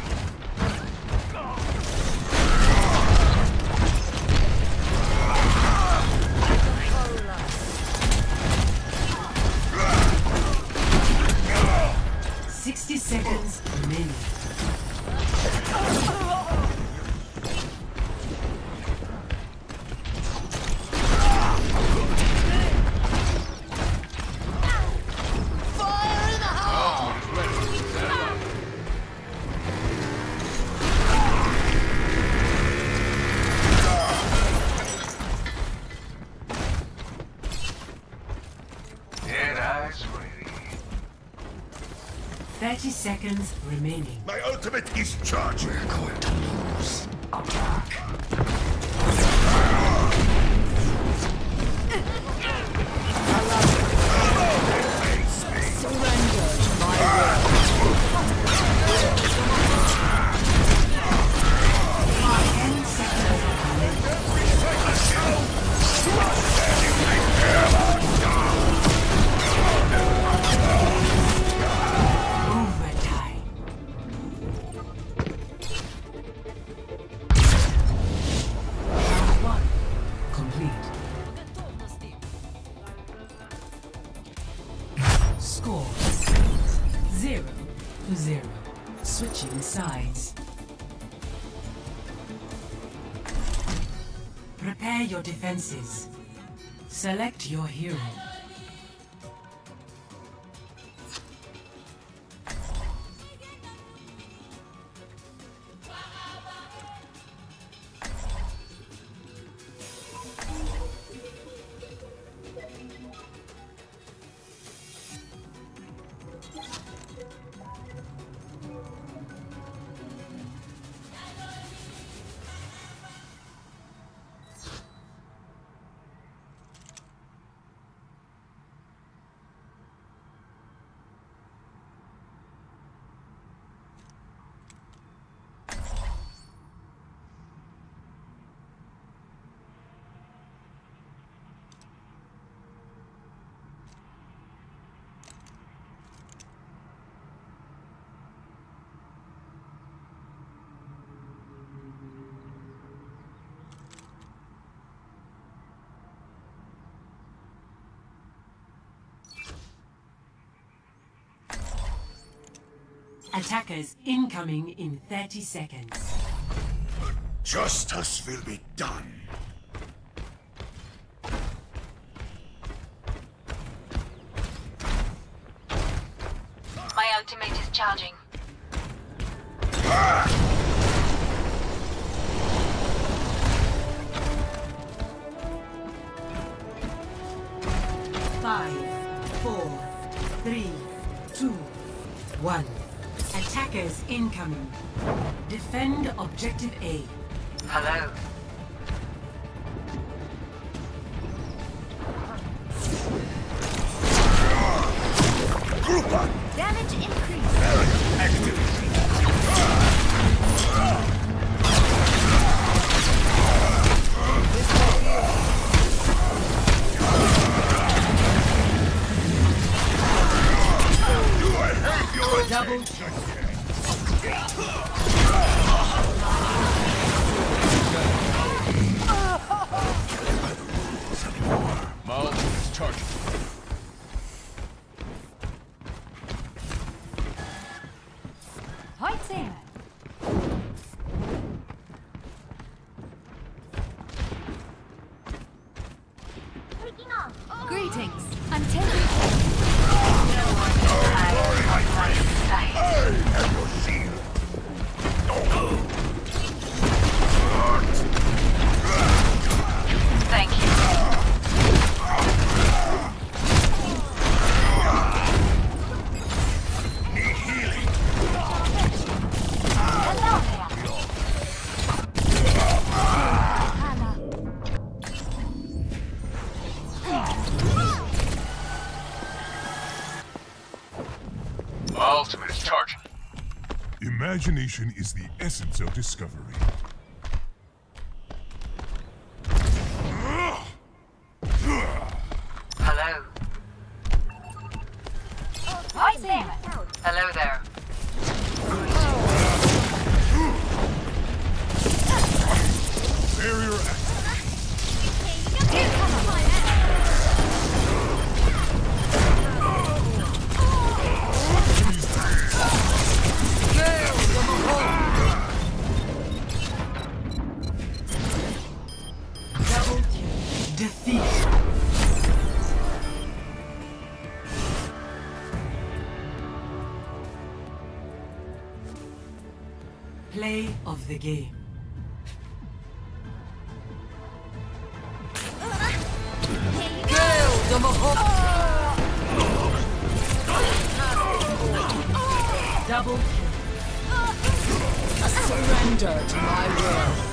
Speaker 1: Sixty seconds remaining.
Speaker 7: Dead eyes ready.
Speaker 1: Thirty seconds remaining.
Speaker 7: My ultimate is charging. We're going to lose.
Speaker 3: Surrender to my will.
Speaker 1: Ten seconds remaining. Overtime. Round one complete. Score zero to zero. Switching sides. Prepare your defenses. Select your hero. Attackers incoming in thirty seconds.
Speaker 7: Justice will be done.
Speaker 6: My ultimate is charging.
Speaker 1: Five, four, three, two, one. Attackers incoming. Defend objective A.
Speaker 3: Hello.
Speaker 7: Group up.
Speaker 6: Damage increase.
Speaker 7: Barrier activate. You are hate.
Speaker 1: Double
Speaker 7: Maul is charging.
Speaker 3: Heute.
Speaker 6: Taking off.
Speaker 3: Greetings. I'm taking.
Speaker 1: Thank you.
Speaker 7: Ultimate is charging. Imagination is the essence of discovery.
Speaker 1: Hello.
Speaker 3: Heute.
Speaker 1: Hello there.
Speaker 7: Barrier active.
Speaker 1: Double kill. Defeat. Play of the game. Double kill.
Speaker 3: Surrender to my will.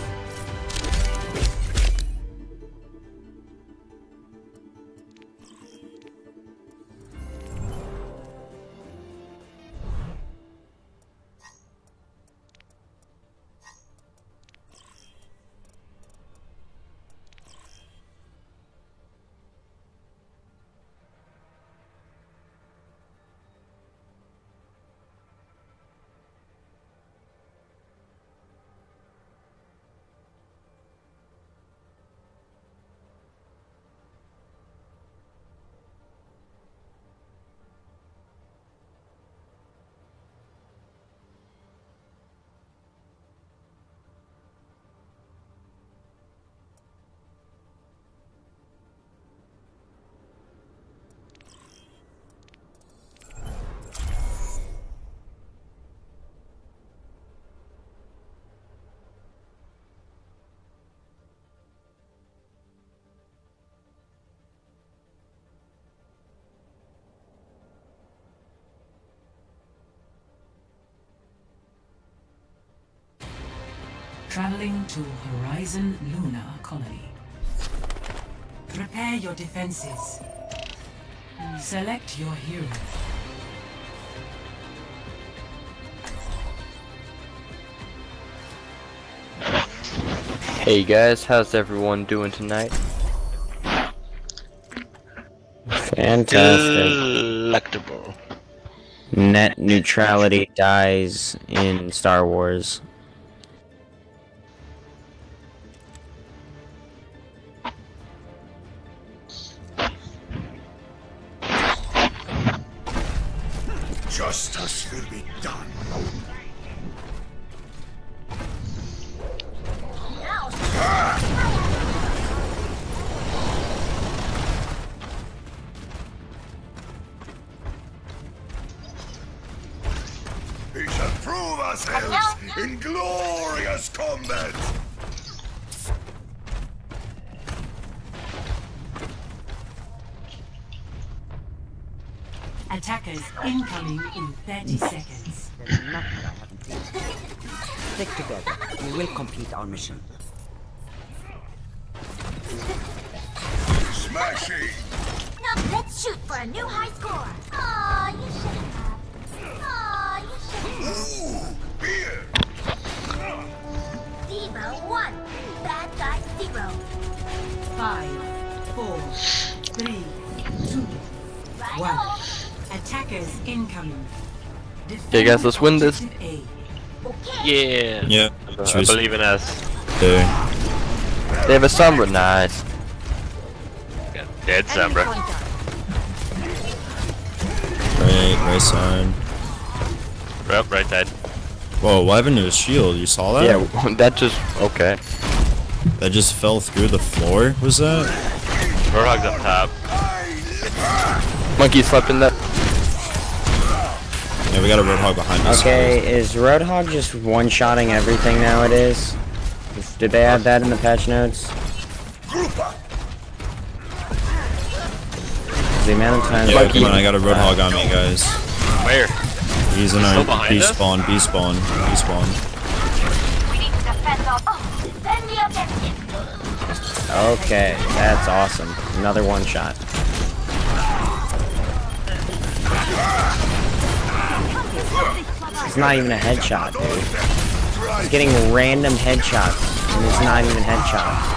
Speaker 1: Traveling to Horizon Lunar Colony. Prepare your defenses. Select your hero.
Speaker 13: Hey guys, how's everyone doing tonight?
Speaker 9: Fantastic.
Speaker 5: Delectable.
Speaker 9: Net neutrality dies in Star Wars.
Speaker 7: Justice will be done. We shall prove ourselves in glorious combat.
Speaker 1: Attackers incoming in thirty seconds.
Speaker 2: Stick together. We will complete our mission.
Speaker 7: Smashing!
Speaker 6: Now let's shoot for a new high score. Aw, you shouldn't have. Aw, you shouldn't have.
Speaker 7: Ooh, beer!
Speaker 6: Devo one. Bad guy zero.
Speaker 1: Five, four, three, two,
Speaker 6: Right
Speaker 1: one.
Speaker 6: on.
Speaker 1: Attackers incoming.
Speaker 13: Okay, guys, let's win this.
Speaker 8: Yeah.
Speaker 14: Yeah.
Speaker 8: I, I believe in us.
Speaker 14: There.
Speaker 13: They have a Sombra. Nice.
Speaker 8: Got dead Sombra.
Speaker 14: Right, right side.
Speaker 8: Right, right side.
Speaker 14: Whoa, what happened to his shield? You saw that?
Speaker 13: Yeah, that just okay.
Speaker 14: That just fell through the floor. Was that?
Speaker 8: Roadhog's up top.
Speaker 13: Monkey slept in that.
Speaker 14: Yeah, we got a Roadhog behind us.
Speaker 15: Okay, is Roadhog just one-shotting everything nowadays? Did they add that in the patch notes? The amount of times.
Speaker 14: Yeah, come on, I got a Roadhog on me, guys.
Speaker 8: Where?
Speaker 14: He's in
Speaker 8: Still
Speaker 14: our
Speaker 8: behind
Speaker 14: B
Speaker 8: us?
Speaker 14: spawn, B spawn, B spawn.
Speaker 6: We need to defend our. Oh, defend the objective.
Speaker 15: Okay, that's awesome. Another one-shot. It's not even a headshot, dude. He's getting random headshots, and it's not even headshots.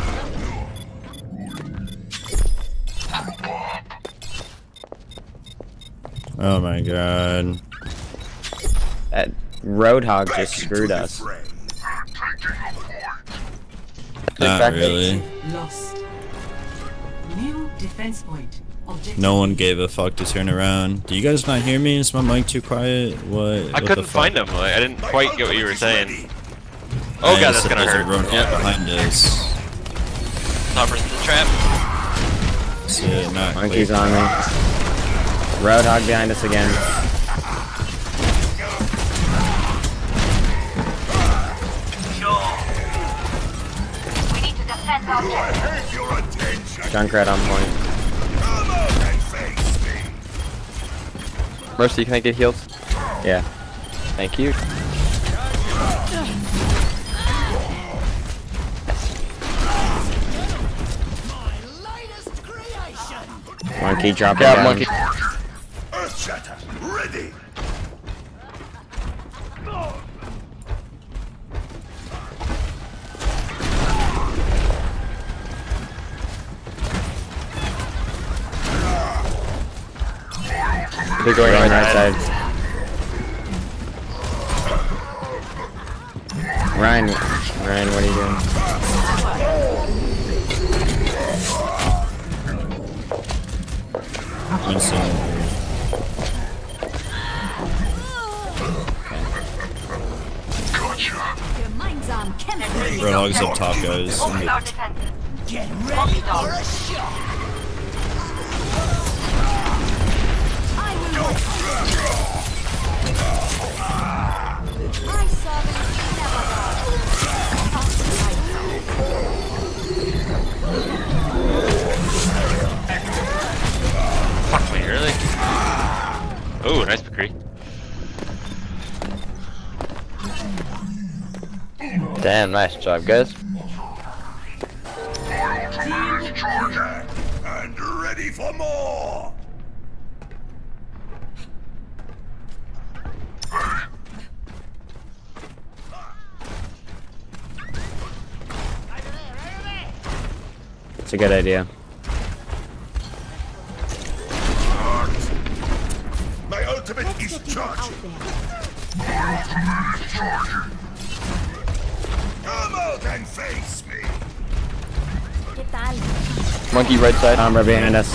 Speaker 14: Oh my god.
Speaker 15: That Roadhog just screwed us.
Speaker 14: Not really.
Speaker 1: Lost. New defense point. Objective.
Speaker 14: No one gave a fuck to turn around. Do you guys not hear me? Is my mic too quiet? What?
Speaker 8: I
Speaker 14: what
Speaker 8: couldn't
Speaker 14: the fuck?
Speaker 8: find him. Like, I didn't quite get what you were saying. Oh
Speaker 14: I
Speaker 8: god,
Speaker 14: just
Speaker 8: that's
Speaker 14: said
Speaker 8: gonna
Speaker 14: there's a
Speaker 8: hurt.
Speaker 14: Roadhog
Speaker 8: Yeah.
Speaker 14: behind us.
Speaker 8: Topper's in the trap.
Speaker 14: That's it, not
Speaker 15: Monkey's
Speaker 14: quick.
Speaker 15: on me. Roadhog behind us again.
Speaker 6: We need to defend our objective.
Speaker 15: Junkrat on point.
Speaker 13: Mercy, can I get healed?
Speaker 15: Yeah.
Speaker 13: Thank you.
Speaker 15: Monkey dropping
Speaker 13: Yeah,
Speaker 15: down.
Speaker 13: monkey.
Speaker 7: Earthshatter, ready.
Speaker 15: They're going on right side. Ryan, Ryan, what are you doing?
Speaker 14: Winston.
Speaker 6: Your mind's on chemistry.
Speaker 14: Roadhog's up top, guys.
Speaker 6: Open our defenses. Get ready for a shot. I will. My servants never die.
Speaker 8: Fuck me, really? Oh, nice McCree.
Speaker 13: Damn, nice job, guys.
Speaker 7: Charger, and ready for more.
Speaker 15: It's a good idea.
Speaker 7: My ultimate is charging. Come out and face me.
Speaker 13: Monkey right side.
Speaker 15: Sombra behind us.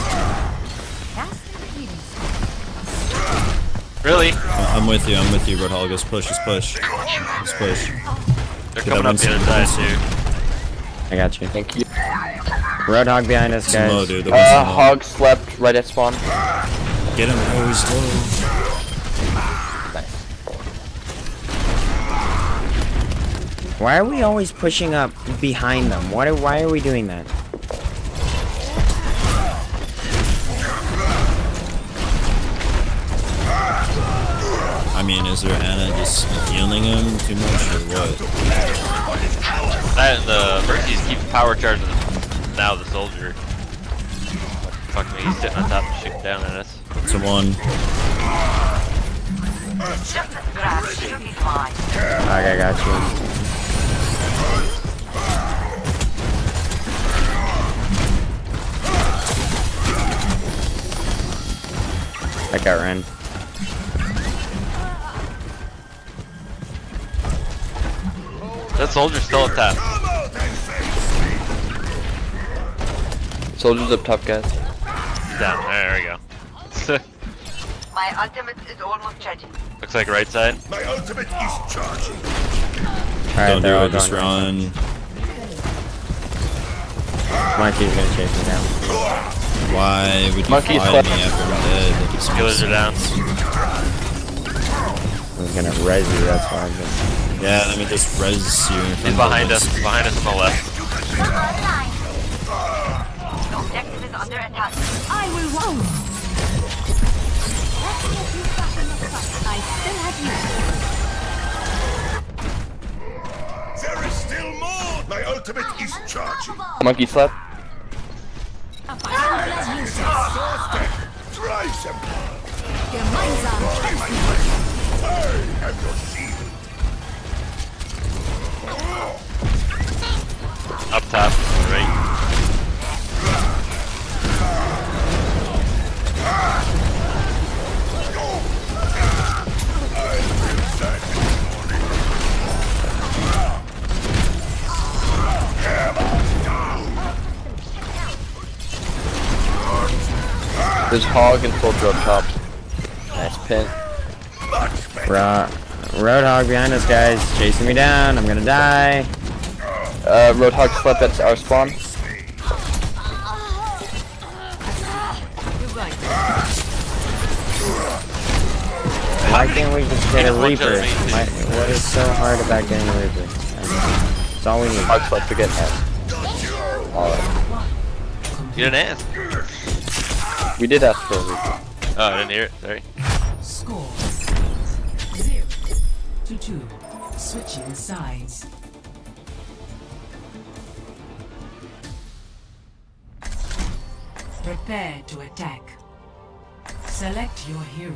Speaker 8: Really?
Speaker 14: I- I'm with you, I'm with you, Roadhog. Let's push, let's push. Let's push.
Speaker 8: They're
Speaker 14: Get
Speaker 8: coming
Speaker 14: that
Speaker 8: up the
Speaker 14: Winston,
Speaker 8: other side
Speaker 14: Winston.
Speaker 8: too.
Speaker 15: I got you.
Speaker 13: Thank you.
Speaker 15: Roadhog behind us,
Speaker 14: Winston low,
Speaker 15: guys.
Speaker 14: dude. The
Speaker 13: Uh,
Speaker 14: Winston low.
Speaker 13: Hog slept right at spawn.
Speaker 14: Get him, oh, he's low.
Speaker 15: Why are we always pushing up behind them? Why, why are we doing that?
Speaker 14: I mean, is there Anna just healing him too much or what?
Speaker 8: That and the Mercies keep power charging now the soldier. Fuck me, he's sitting on top and shooting down at us.
Speaker 14: It's a one.
Speaker 15: Okay, I got you. I got Ren.
Speaker 8: That soldier's still up top.
Speaker 13: Soldiers up top, guys.
Speaker 8: He's down. There we go.
Speaker 2: My ultimate is almost charging.
Speaker 8: Looks like right side.
Speaker 7: My ultimate is charging.
Speaker 15: Alright,
Speaker 14: Don't do
Speaker 15: they're all
Speaker 14: it, just
Speaker 15: going.
Speaker 14: run.
Speaker 15: Monkey's gonna chase me down.
Speaker 14: Why would you
Speaker 13: Monkey's
Speaker 14: fly
Speaker 13: left.
Speaker 14: me after I'm dead? That makes no
Speaker 8: Killers are down.
Speaker 14: sense.
Speaker 15: I'm gonna res you, that's why I'm gonna...
Speaker 14: Yeah, let me just res you. in front
Speaker 8: He's
Speaker 14: of
Speaker 8: behind
Speaker 14: us.
Speaker 8: us. Behind us on the left.
Speaker 2: The objective is under attack.
Speaker 6: I will roam. Let me get you back in the fight. I still have you.
Speaker 7: There is still more. My ultimate is charging.
Speaker 13: Monkey slap.
Speaker 7: Drive some.
Speaker 6: Gemeinsam.
Speaker 7: I have your shield.
Speaker 8: Up top. Right.
Speaker 13: There's Hog and Soldier up top. Nice pin.
Speaker 15: Ro Roadhog behind us, guys. Chasing me down. I'm gonna die.
Speaker 13: Uh, Roadhog slept at our spawn.
Speaker 15: Why can't we just get a
Speaker 8: One
Speaker 15: Reaper?
Speaker 8: to the main
Speaker 15: Why, what is so hard about getting a Reaper? That's all we need.
Speaker 13: Hog slept to get that. Alright.
Speaker 8: You didn't ask.
Speaker 13: We did ask for a Reaper.
Speaker 8: Oh, I didn't hear it. Sorry.
Speaker 1: Score zero to two. Switching sides. Prepare to attack. Select your hero.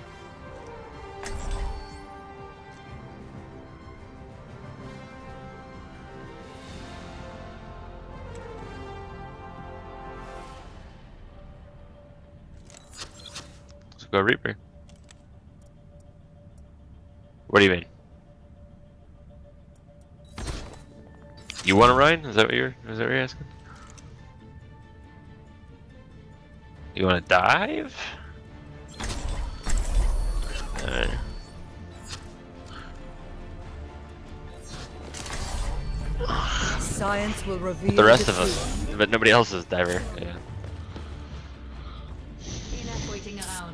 Speaker 8: Let's go Reaper. What do you mean? You want to ride? Is that what you're? Is that what you're asking? You want to dive? Alright.
Speaker 2: Science will reveal
Speaker 8: The rest
Speaker 2: the
Speaker 8: of
Speaker 2: truth.
Speaker 8: us, but nobody else is diver. Yeah.
Speaker 3: Enough waiting around.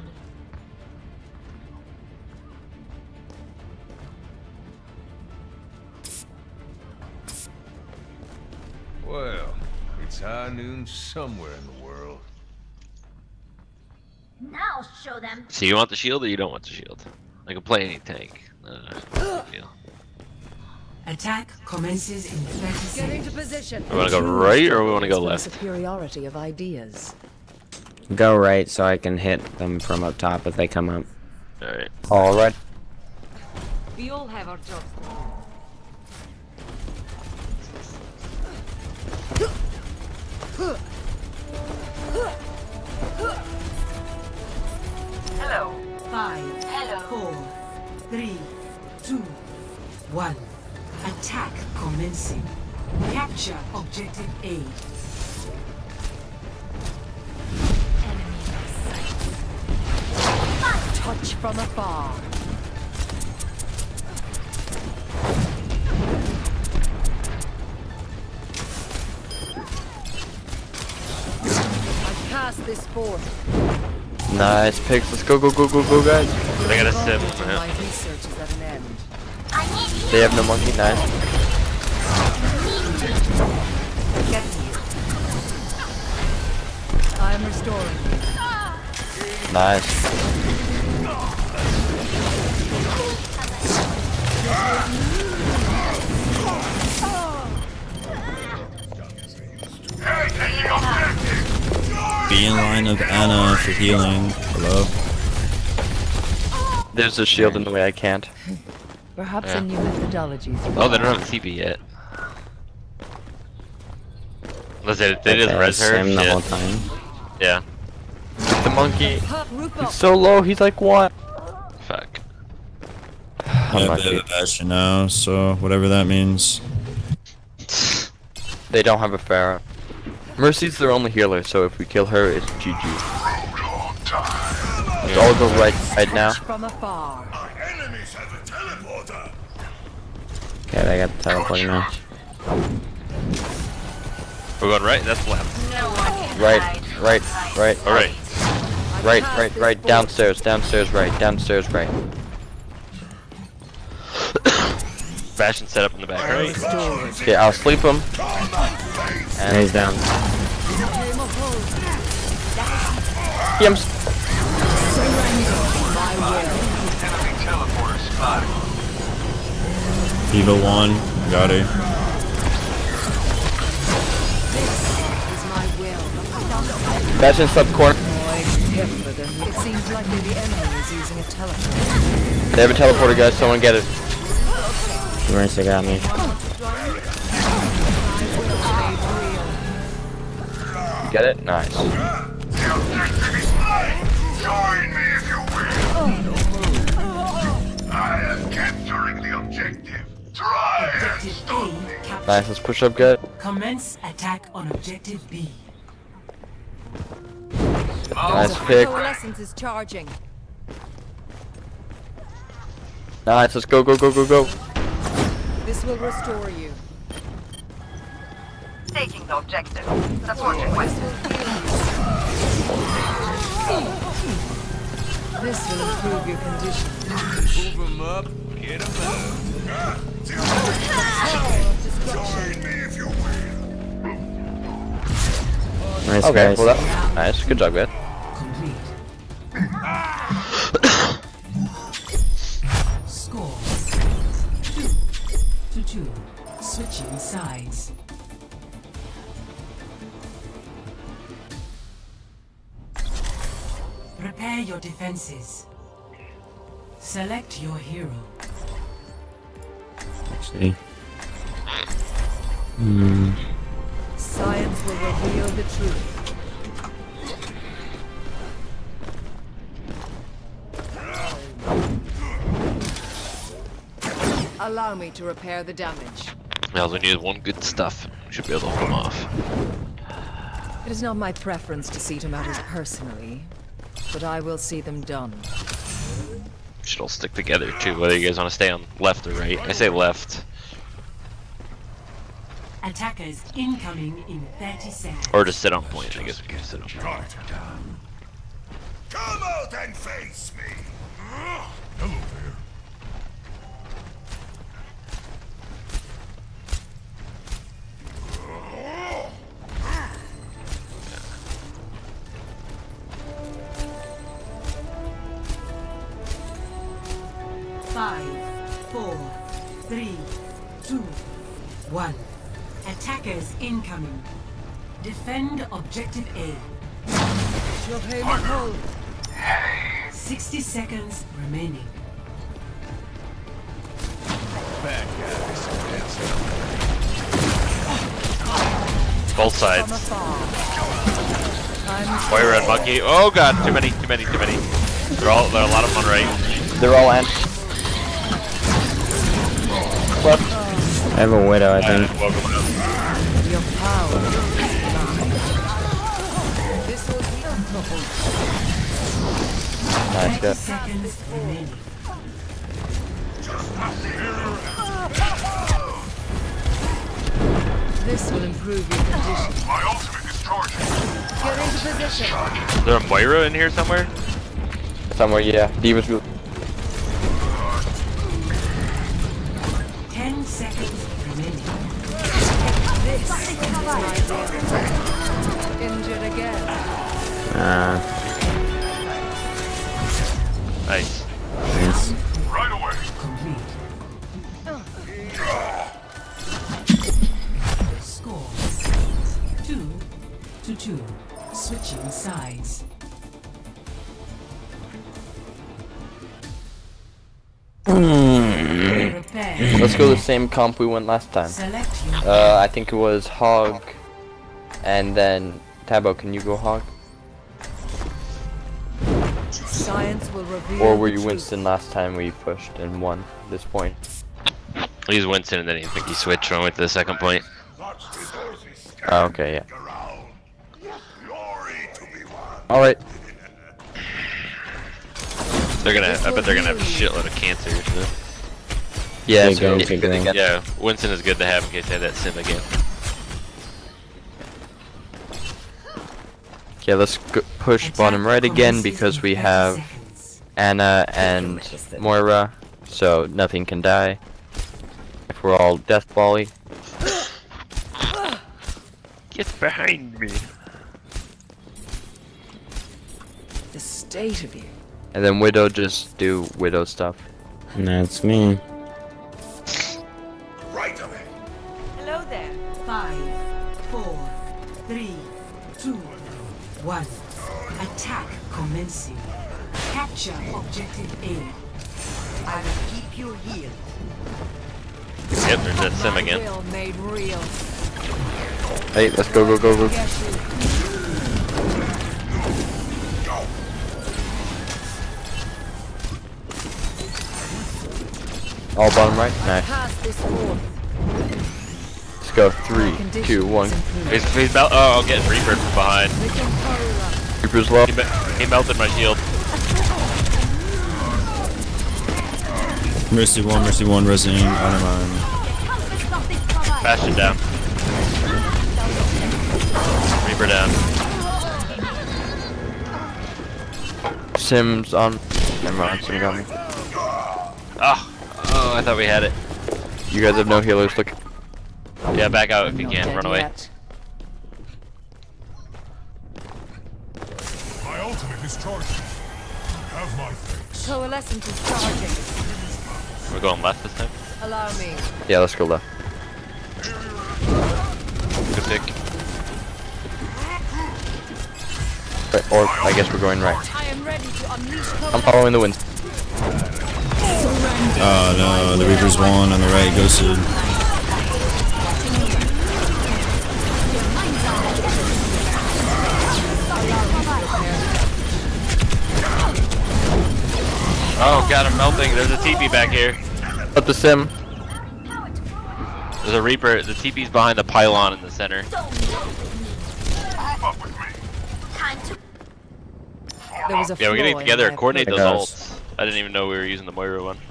Speaker 11: Well, it's high noon somewhere in the world.
Speaker 6: Now show them.
Speaker 8: So you want the shield or you don't want the shield? I can play any tank. Uh, no big deal.
Speaker 1: Attack commences in thirty
Speaker 2: Get into
Speaker 1: seconds.
Speaker 2: position.
Speaker 8: We want to go right or we want to go left?
Speaker 2: Superiority of ideas.
Speaker 15: Go right so I can hit them from up top if they come up.
Speaker 8: Alright.
Speaker 13: Alright.
Speaker 2: We all have our jobs to do.
Speaker 1: Hello. Five. Hello. Four. Three. Two. One. Attack commencing. Capture objective A.
Speaker 2: Touch from afar. I cast this forth.
Speaker 13: Nice picks. Let's go, go, go, go, go, guys.
Speaker 8: They got a sim.
Speaker 2: My research is at an end.
Speaker 13: They have no monkey. Nice.
Speaker 2: Get here. I am restoring you.
Speaker 13: Nice.
Speaker 14: Be in line of Anna for healing. Hello.
Speaker 13: There's a shield in the way. I can't.
Speaker 2: Perhaps
Speaker 8: Yeah.
Speaker 2: a new methodology.
Speaker 8: Oh, they don't have a T P yet. Unless they, they just
Speaker 15: Okay,
Speaker 8: res her.
Speaker 15: sim the
Speaker 8: shit.
Speaker 15: whole time.
Speaker 8: Yeah.
Speaker 13: The monkey.
Speaker 2: Pop Rupo.
Speaker 13: He's so low. He's like what?
Speaker 8: Fuck.
Speaker 14: Yeah,
Speaker 13: not
Speaker 14: they have
Speaker 13: good.
Speaker 14: a Bastion now, so whatever that means.
Speaker 13: They don't have a Pharah. Mercy's their only healer, so if we kill her, it's G G. Let's all go right right now.
Speaker 3: From afar.
Speaker 15: Okay, I got the teleport now.
Speaker 8: We're going right? That's left.
Speaker 13: Right, right, right.
Speaker 8: Alright.
Speaker 13: Right, right, right. Downstairs, downstairs, right, downstairs, right.
Speaker 8: Bastion set up in the back, right?
Speaker 13: Okay, I'll sleep him.
Speaker 15: And he's down.
Speaker 13: Yum.
Speaker 14: Diva one, got it.
Speaker 13: Bastion slept corner.
Speaker 3: It seems like the enemy is using a teleport.
Speaker 13: They have a teleporter, guys. Someone get it.
Speaker 15: Mercy got me.
Speaker 13: Get it? Nice.
Speaker 7: Join me if you will. I am capturing the objective. Try and
Speaker 1: Objective
Speaker 7: stop me.
Speaker 1: A captured.
Speaker 13: Nice. Let's push up, guys.
Speaker 1: Commence attack on objective B.
Speaker 13: Nice pick.
Speaker 3: Coalescence is charging.
Speaker 13: Nice. Let's go, go, go, go, go.
Speaker 3: This will restore you.
Speaker 6: Taking the objective. That's what requested.
Speaker 3: This will improve your condition.
Speaker 11: Move him up, get him out.
Speaker 7: Join me if you will.
Speaker 15: Nice,
Speaker 13: Okay,
Speaker 15: guys.
Speaker 13: well that nice. Good job, guys.
Speaker 1: Complete. Score two to two. Switching sides. Prepare your defenses. Select your hero.
Speaker 15: Actually. Hmm.
Speaker 3: Science will reveal the truth. Allow me to repair the damage.
Speaker 8: We also need one good stuff. We should be able to hold them off.
Speaker 3: It is not my preference to see to matters personally, but I will see them done.
Speaker 8: We should all stick together too, whether you guys want to stay on left or right. I say left.
Speaker 1: Attackers incoming in thirty seconds.
Speaker 8: Or just sit on point. I guess we can just sit on point.
Speaker 7: Got it. Come out and face me. Hello there.
Speaker 1: Five, four, three, two, one. Attackers incoming. Defend objective A. sixty seconds remaining.
Speaker 11: Back, guys.
Speaker 8: Both sides. Moira and Monkey. Oh god, too many, too many, too many. They're all, there are a lot of them on right.
Speaker 13: They're all ant.
Speaker 15: I have a widow, I think.
Speaker 8: Uh, welcome up.
Speaker 3: Your power is mine. This will be unbubbled.
Speaker 13: Nice,
Speaker 1: thirty
Speaker 13: good.
Speaker 1: seconds remaining.
Speaker 3: This will improve your condition.
Speaker 7: My ultimate is charging.
Speaker 3: Get into position.
Speaker 8: Is there a Moira in here somewhere?
Speaker 13: Somewhere, yeah. Diva's good.
Speaker 1: Ten seconds remaining.
Speaker 3: This is my will. Injured again.
Speaker 15: Uh,
Speaker 8: Nice.
Speaker 15: nice.
Speaker 7: Right away.
Speaker 1: Complete. Score two to two. Switching sides. Prepare.
Speaker 13: Let's go the same comp we went last time.
Speaker 1: Select your
Speaker 13: Uh, I think it was Hog, and then Tabo. Can you go Hog?
Speaker 3: Science will reveal
Speaker 13: Or were
Speaker 3: the
Speaker 13: you
Speaker 3: truth.
Speaker 13: Winston last time we pushed and won this point?
Speaker 8: He's Winston, and then I think he switched when we went to the second point.
Speaker 13: Oh, okay, yeah. Alright.
Speaker 8: They're gonna. I bet they're gonna have a shitload of cancer. So.
Speaker 13: Yeah,
Speaker 15: They
Speaker 13: so
Speaker 15: go
Speaker 13: it's good to
Speaker 15: figure
Speaker 13: get-
Speaker 8: Yeah, Winston is good to have in case they have that sim again.
Speaker 13: Yeah, let's go push bottom right again because we have Anna and Moira, so nothing can die. If we're all death volley.
Speaker 8: Get behind me.
Speaker 3: The state of you.
Speaker 13: And then Widow just do Widow stuff.
Speaker 15: And that's me.
Speaker 2: Hello there.
Speaker 1: Five, four, three, two, one. Attack commencing. Capture objective A.
Speaker 2: I will keep you healed.
Speaker 8: Yep, there's that sim again.
Speaker 3: Will made real.
Speaker 13: Hey, let's go, go, go, go. All bottom right? Nice.
Speaker 3: Pass this forth.
Speaker 13: Let's go. Three, two, one.
Speaker 8: He's, he's mel- oh, I'll get Reaper from behind.
Speaker 13: Reaper's low.
Speaker 8: He, me he melted my shield.
Speaker 14: Mercy one, Mercy one, Resident on him on.
Speaker 8: Bastion down. Reaper down.
Speaker 13: Sims on. Never mind, Sim got me.
Speaker 8: Oh, oh, I thought we had it.
Speaker 13: You guys have no healers. Look.
Speaker 8: Yeah, back out if you can. Run away.
Speaker 7: My ultimate is charging. Have my thanks.
Speaker 3: Coalescent is charging.
Speaker 8: We're going left this time.
Speaker 3: Allow me.
Speaker 13: Yeah, let's go left.
Speaker 8: Good pick.
Speaker 13: Right, or I guess we're going right.
Speaker 3: I am ready to unleash
Speaker 13: I'm following the wind.
Speaker 14: Oh no, the Reaper's one on the right, ghosted.
Speaker 8: Oh god, I'm melting. There's a T P back here.
Speaker 13: Up the Sim.
Speaker 8: There's a Reaper. The T P's behind the pylon in the center.
Speaker 3: There was a
Speaker 8: Yeah, we're getting
Speaker 3: flaw in
Speaker 8: together
Speaker 3: my
Speaker 8: and coordinate those
Speaker 13: approach.
Speaker 8: ults. I didn't even know we were using the Moira one.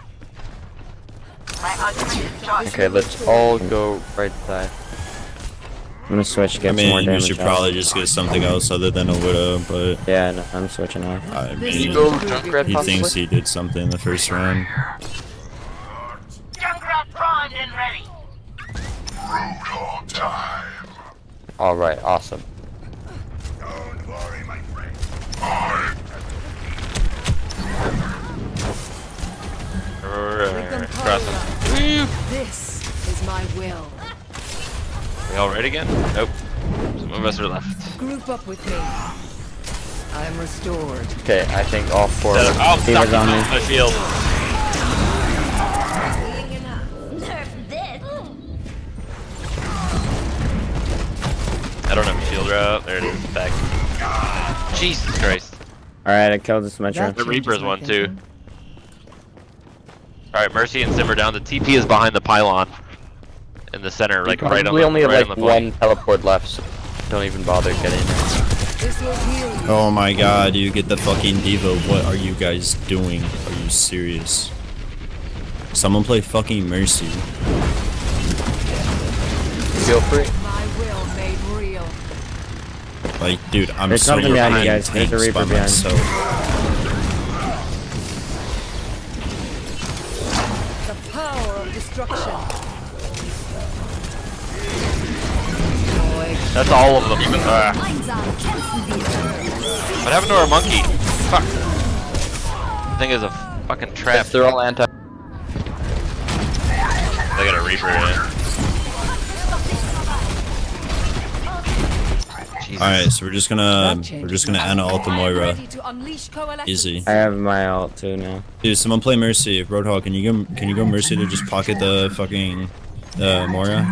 Speaker 13: Okay, let's all go right side.
Speaker 15: I'm gonna switch, get
Speaker 14: I
Speaker 15: some more
Speaker 14: mean, we
Speaker 15: damage
Speaker 14: should
Speaker 15: off.
Speaker 14: probably just get something else other than a Widow, but
Speaker 15: Yeah, no, I'm switching off.
Speaker 14: I mean,
Speaker 13: You go Junkrat
Speaker 14: he
Speaker 13: possibly?
Speaker 14: thinks he did something in the first round.
Speaker 6: Junkrat primed and ready.
Speaker 7: Roadhog time.
Speaker 13: Alright, awesome.
Speaker 7: Don't worry, my friend. I
Speaker 8: Cross him.
Speaker 3: This is my will.
Speaker 8: We all right again? Nope. Some of us are left.
Speaker 3: Group up with me. I am restored.
Speaker 13: Okay, I think all four.
Speaker 8: Set up. Oh,
Speaker 15: Fever's
Speaker 8: stop
Speaker 15: on me.
Speaker 8: my shield.
Speaker 6: Nerf this.
Speaker 8: I don't have a shield route. There it is. Back. Jesus Christ.
Speaker 15: Alright, I killed this Metro.
Speaker 3: That
Speaker 8: The
Speaker 3: changes
Speaker 8: Reaper's
Speaker 3: my
Speaker 8: one too.
Speaker 3: thinking.
Speaker 8: Alright, Mercy and Simmer down. The T P is behind the pylon. In the center, like right on
Speaker 13: We
Speaker 8: the,
Speaker 13: only have
Speaker 8: right
Speaker 13: like
Speaker 8: on the point.
Speaker 13: one teleport left, so don't even bother getting it.
Speaker 3: This will heal you.
Speaker 14: Oh my god, you get the fucking Diva. What are you guys doing? Are you serious? Someone play fucking Mercy.
Speaker 13: Feel free.
Speaker 3: My will made real.
Speaker 14: Like, dude, I'm
Speaker 15: There's
Speaker 14: so
Speaker 15: something behind you
Speaker 14: behind
Speaker 15: guys. There's a
Speaker 14: tanks
Speaker 15: Reaper
Speaker 14: by
Speaker 15: behind.
Speaker 14: myself.
Speaker 3: The power of destruction.
Speaker 8: That's all of them. Uh, what happened to our monkey? Fuck. The thing is a fucking trap.
Speaker 13: Yes, they're all anti.
Speaker 8: They got a Reaper in.
Speaker 14: Alright, so we're just gonna we're just gonna Ana ult the Moira.
Speaker 3: Ready to unleash coalescence.
Speaker 14: Easy.
Speaker 15: I have my ult too now.
Speaker 14: Dude, someone play Mercy. Roadhog, can you go can you go Mercy to just pocket the fucking uh Moira?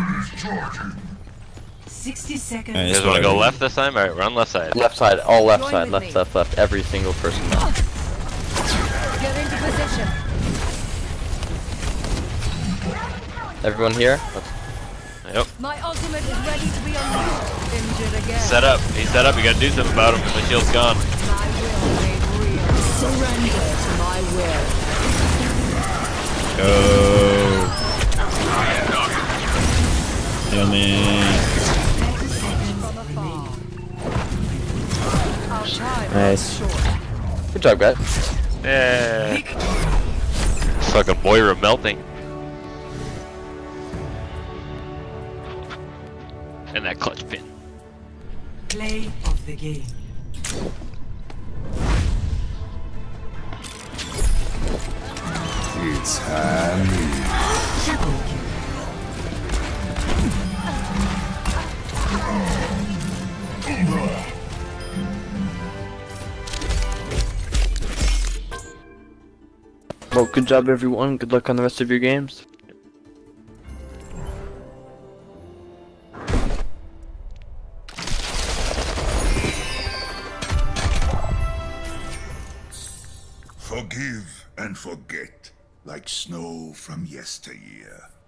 Speaker 1: sixty seconds.
Speaker 8: You
Speaker 14: Alright,
Speaker 8: guys
Speaker 14: so
Speaker 8: want to go
Speaker 14: whatever.
Speaker 8: left this time? Alright, we're on left side.
Speaker 13: Left side, all left
Speaker 3: Join
Speaker 13: side,
Speaker 3: with
Speaker 13: left,
Speaker 3: me.
Speaker 13: left, left. Every single person. Left.
Speaker 3: position.
Speaker 13: Everyone here?
Speaker 8: Yep.
Speaker 3: My ultimate is ready to be unleashed. Injured again.
Speaker 8: Set up. He's set up. You gotta do something about him. My shield's gone.
Speaker 3: My will made real. Surrender to my will.
Speaker 14: Go. Yummy.
Speaker 15: Nice.
Speaker 13: Good job, guys.
Speaker 8: Yeah. Fucking Moira melting. And that clutch pin.
Speaker 1: Play of the game.
Speaker 7: It's high.
Speaker 1: Triple kill.
Speaker 13: Well, good job, everyone. Good luck on the rest of your games.
Speaker 7: Forgive and forget, like snow from yesteryear.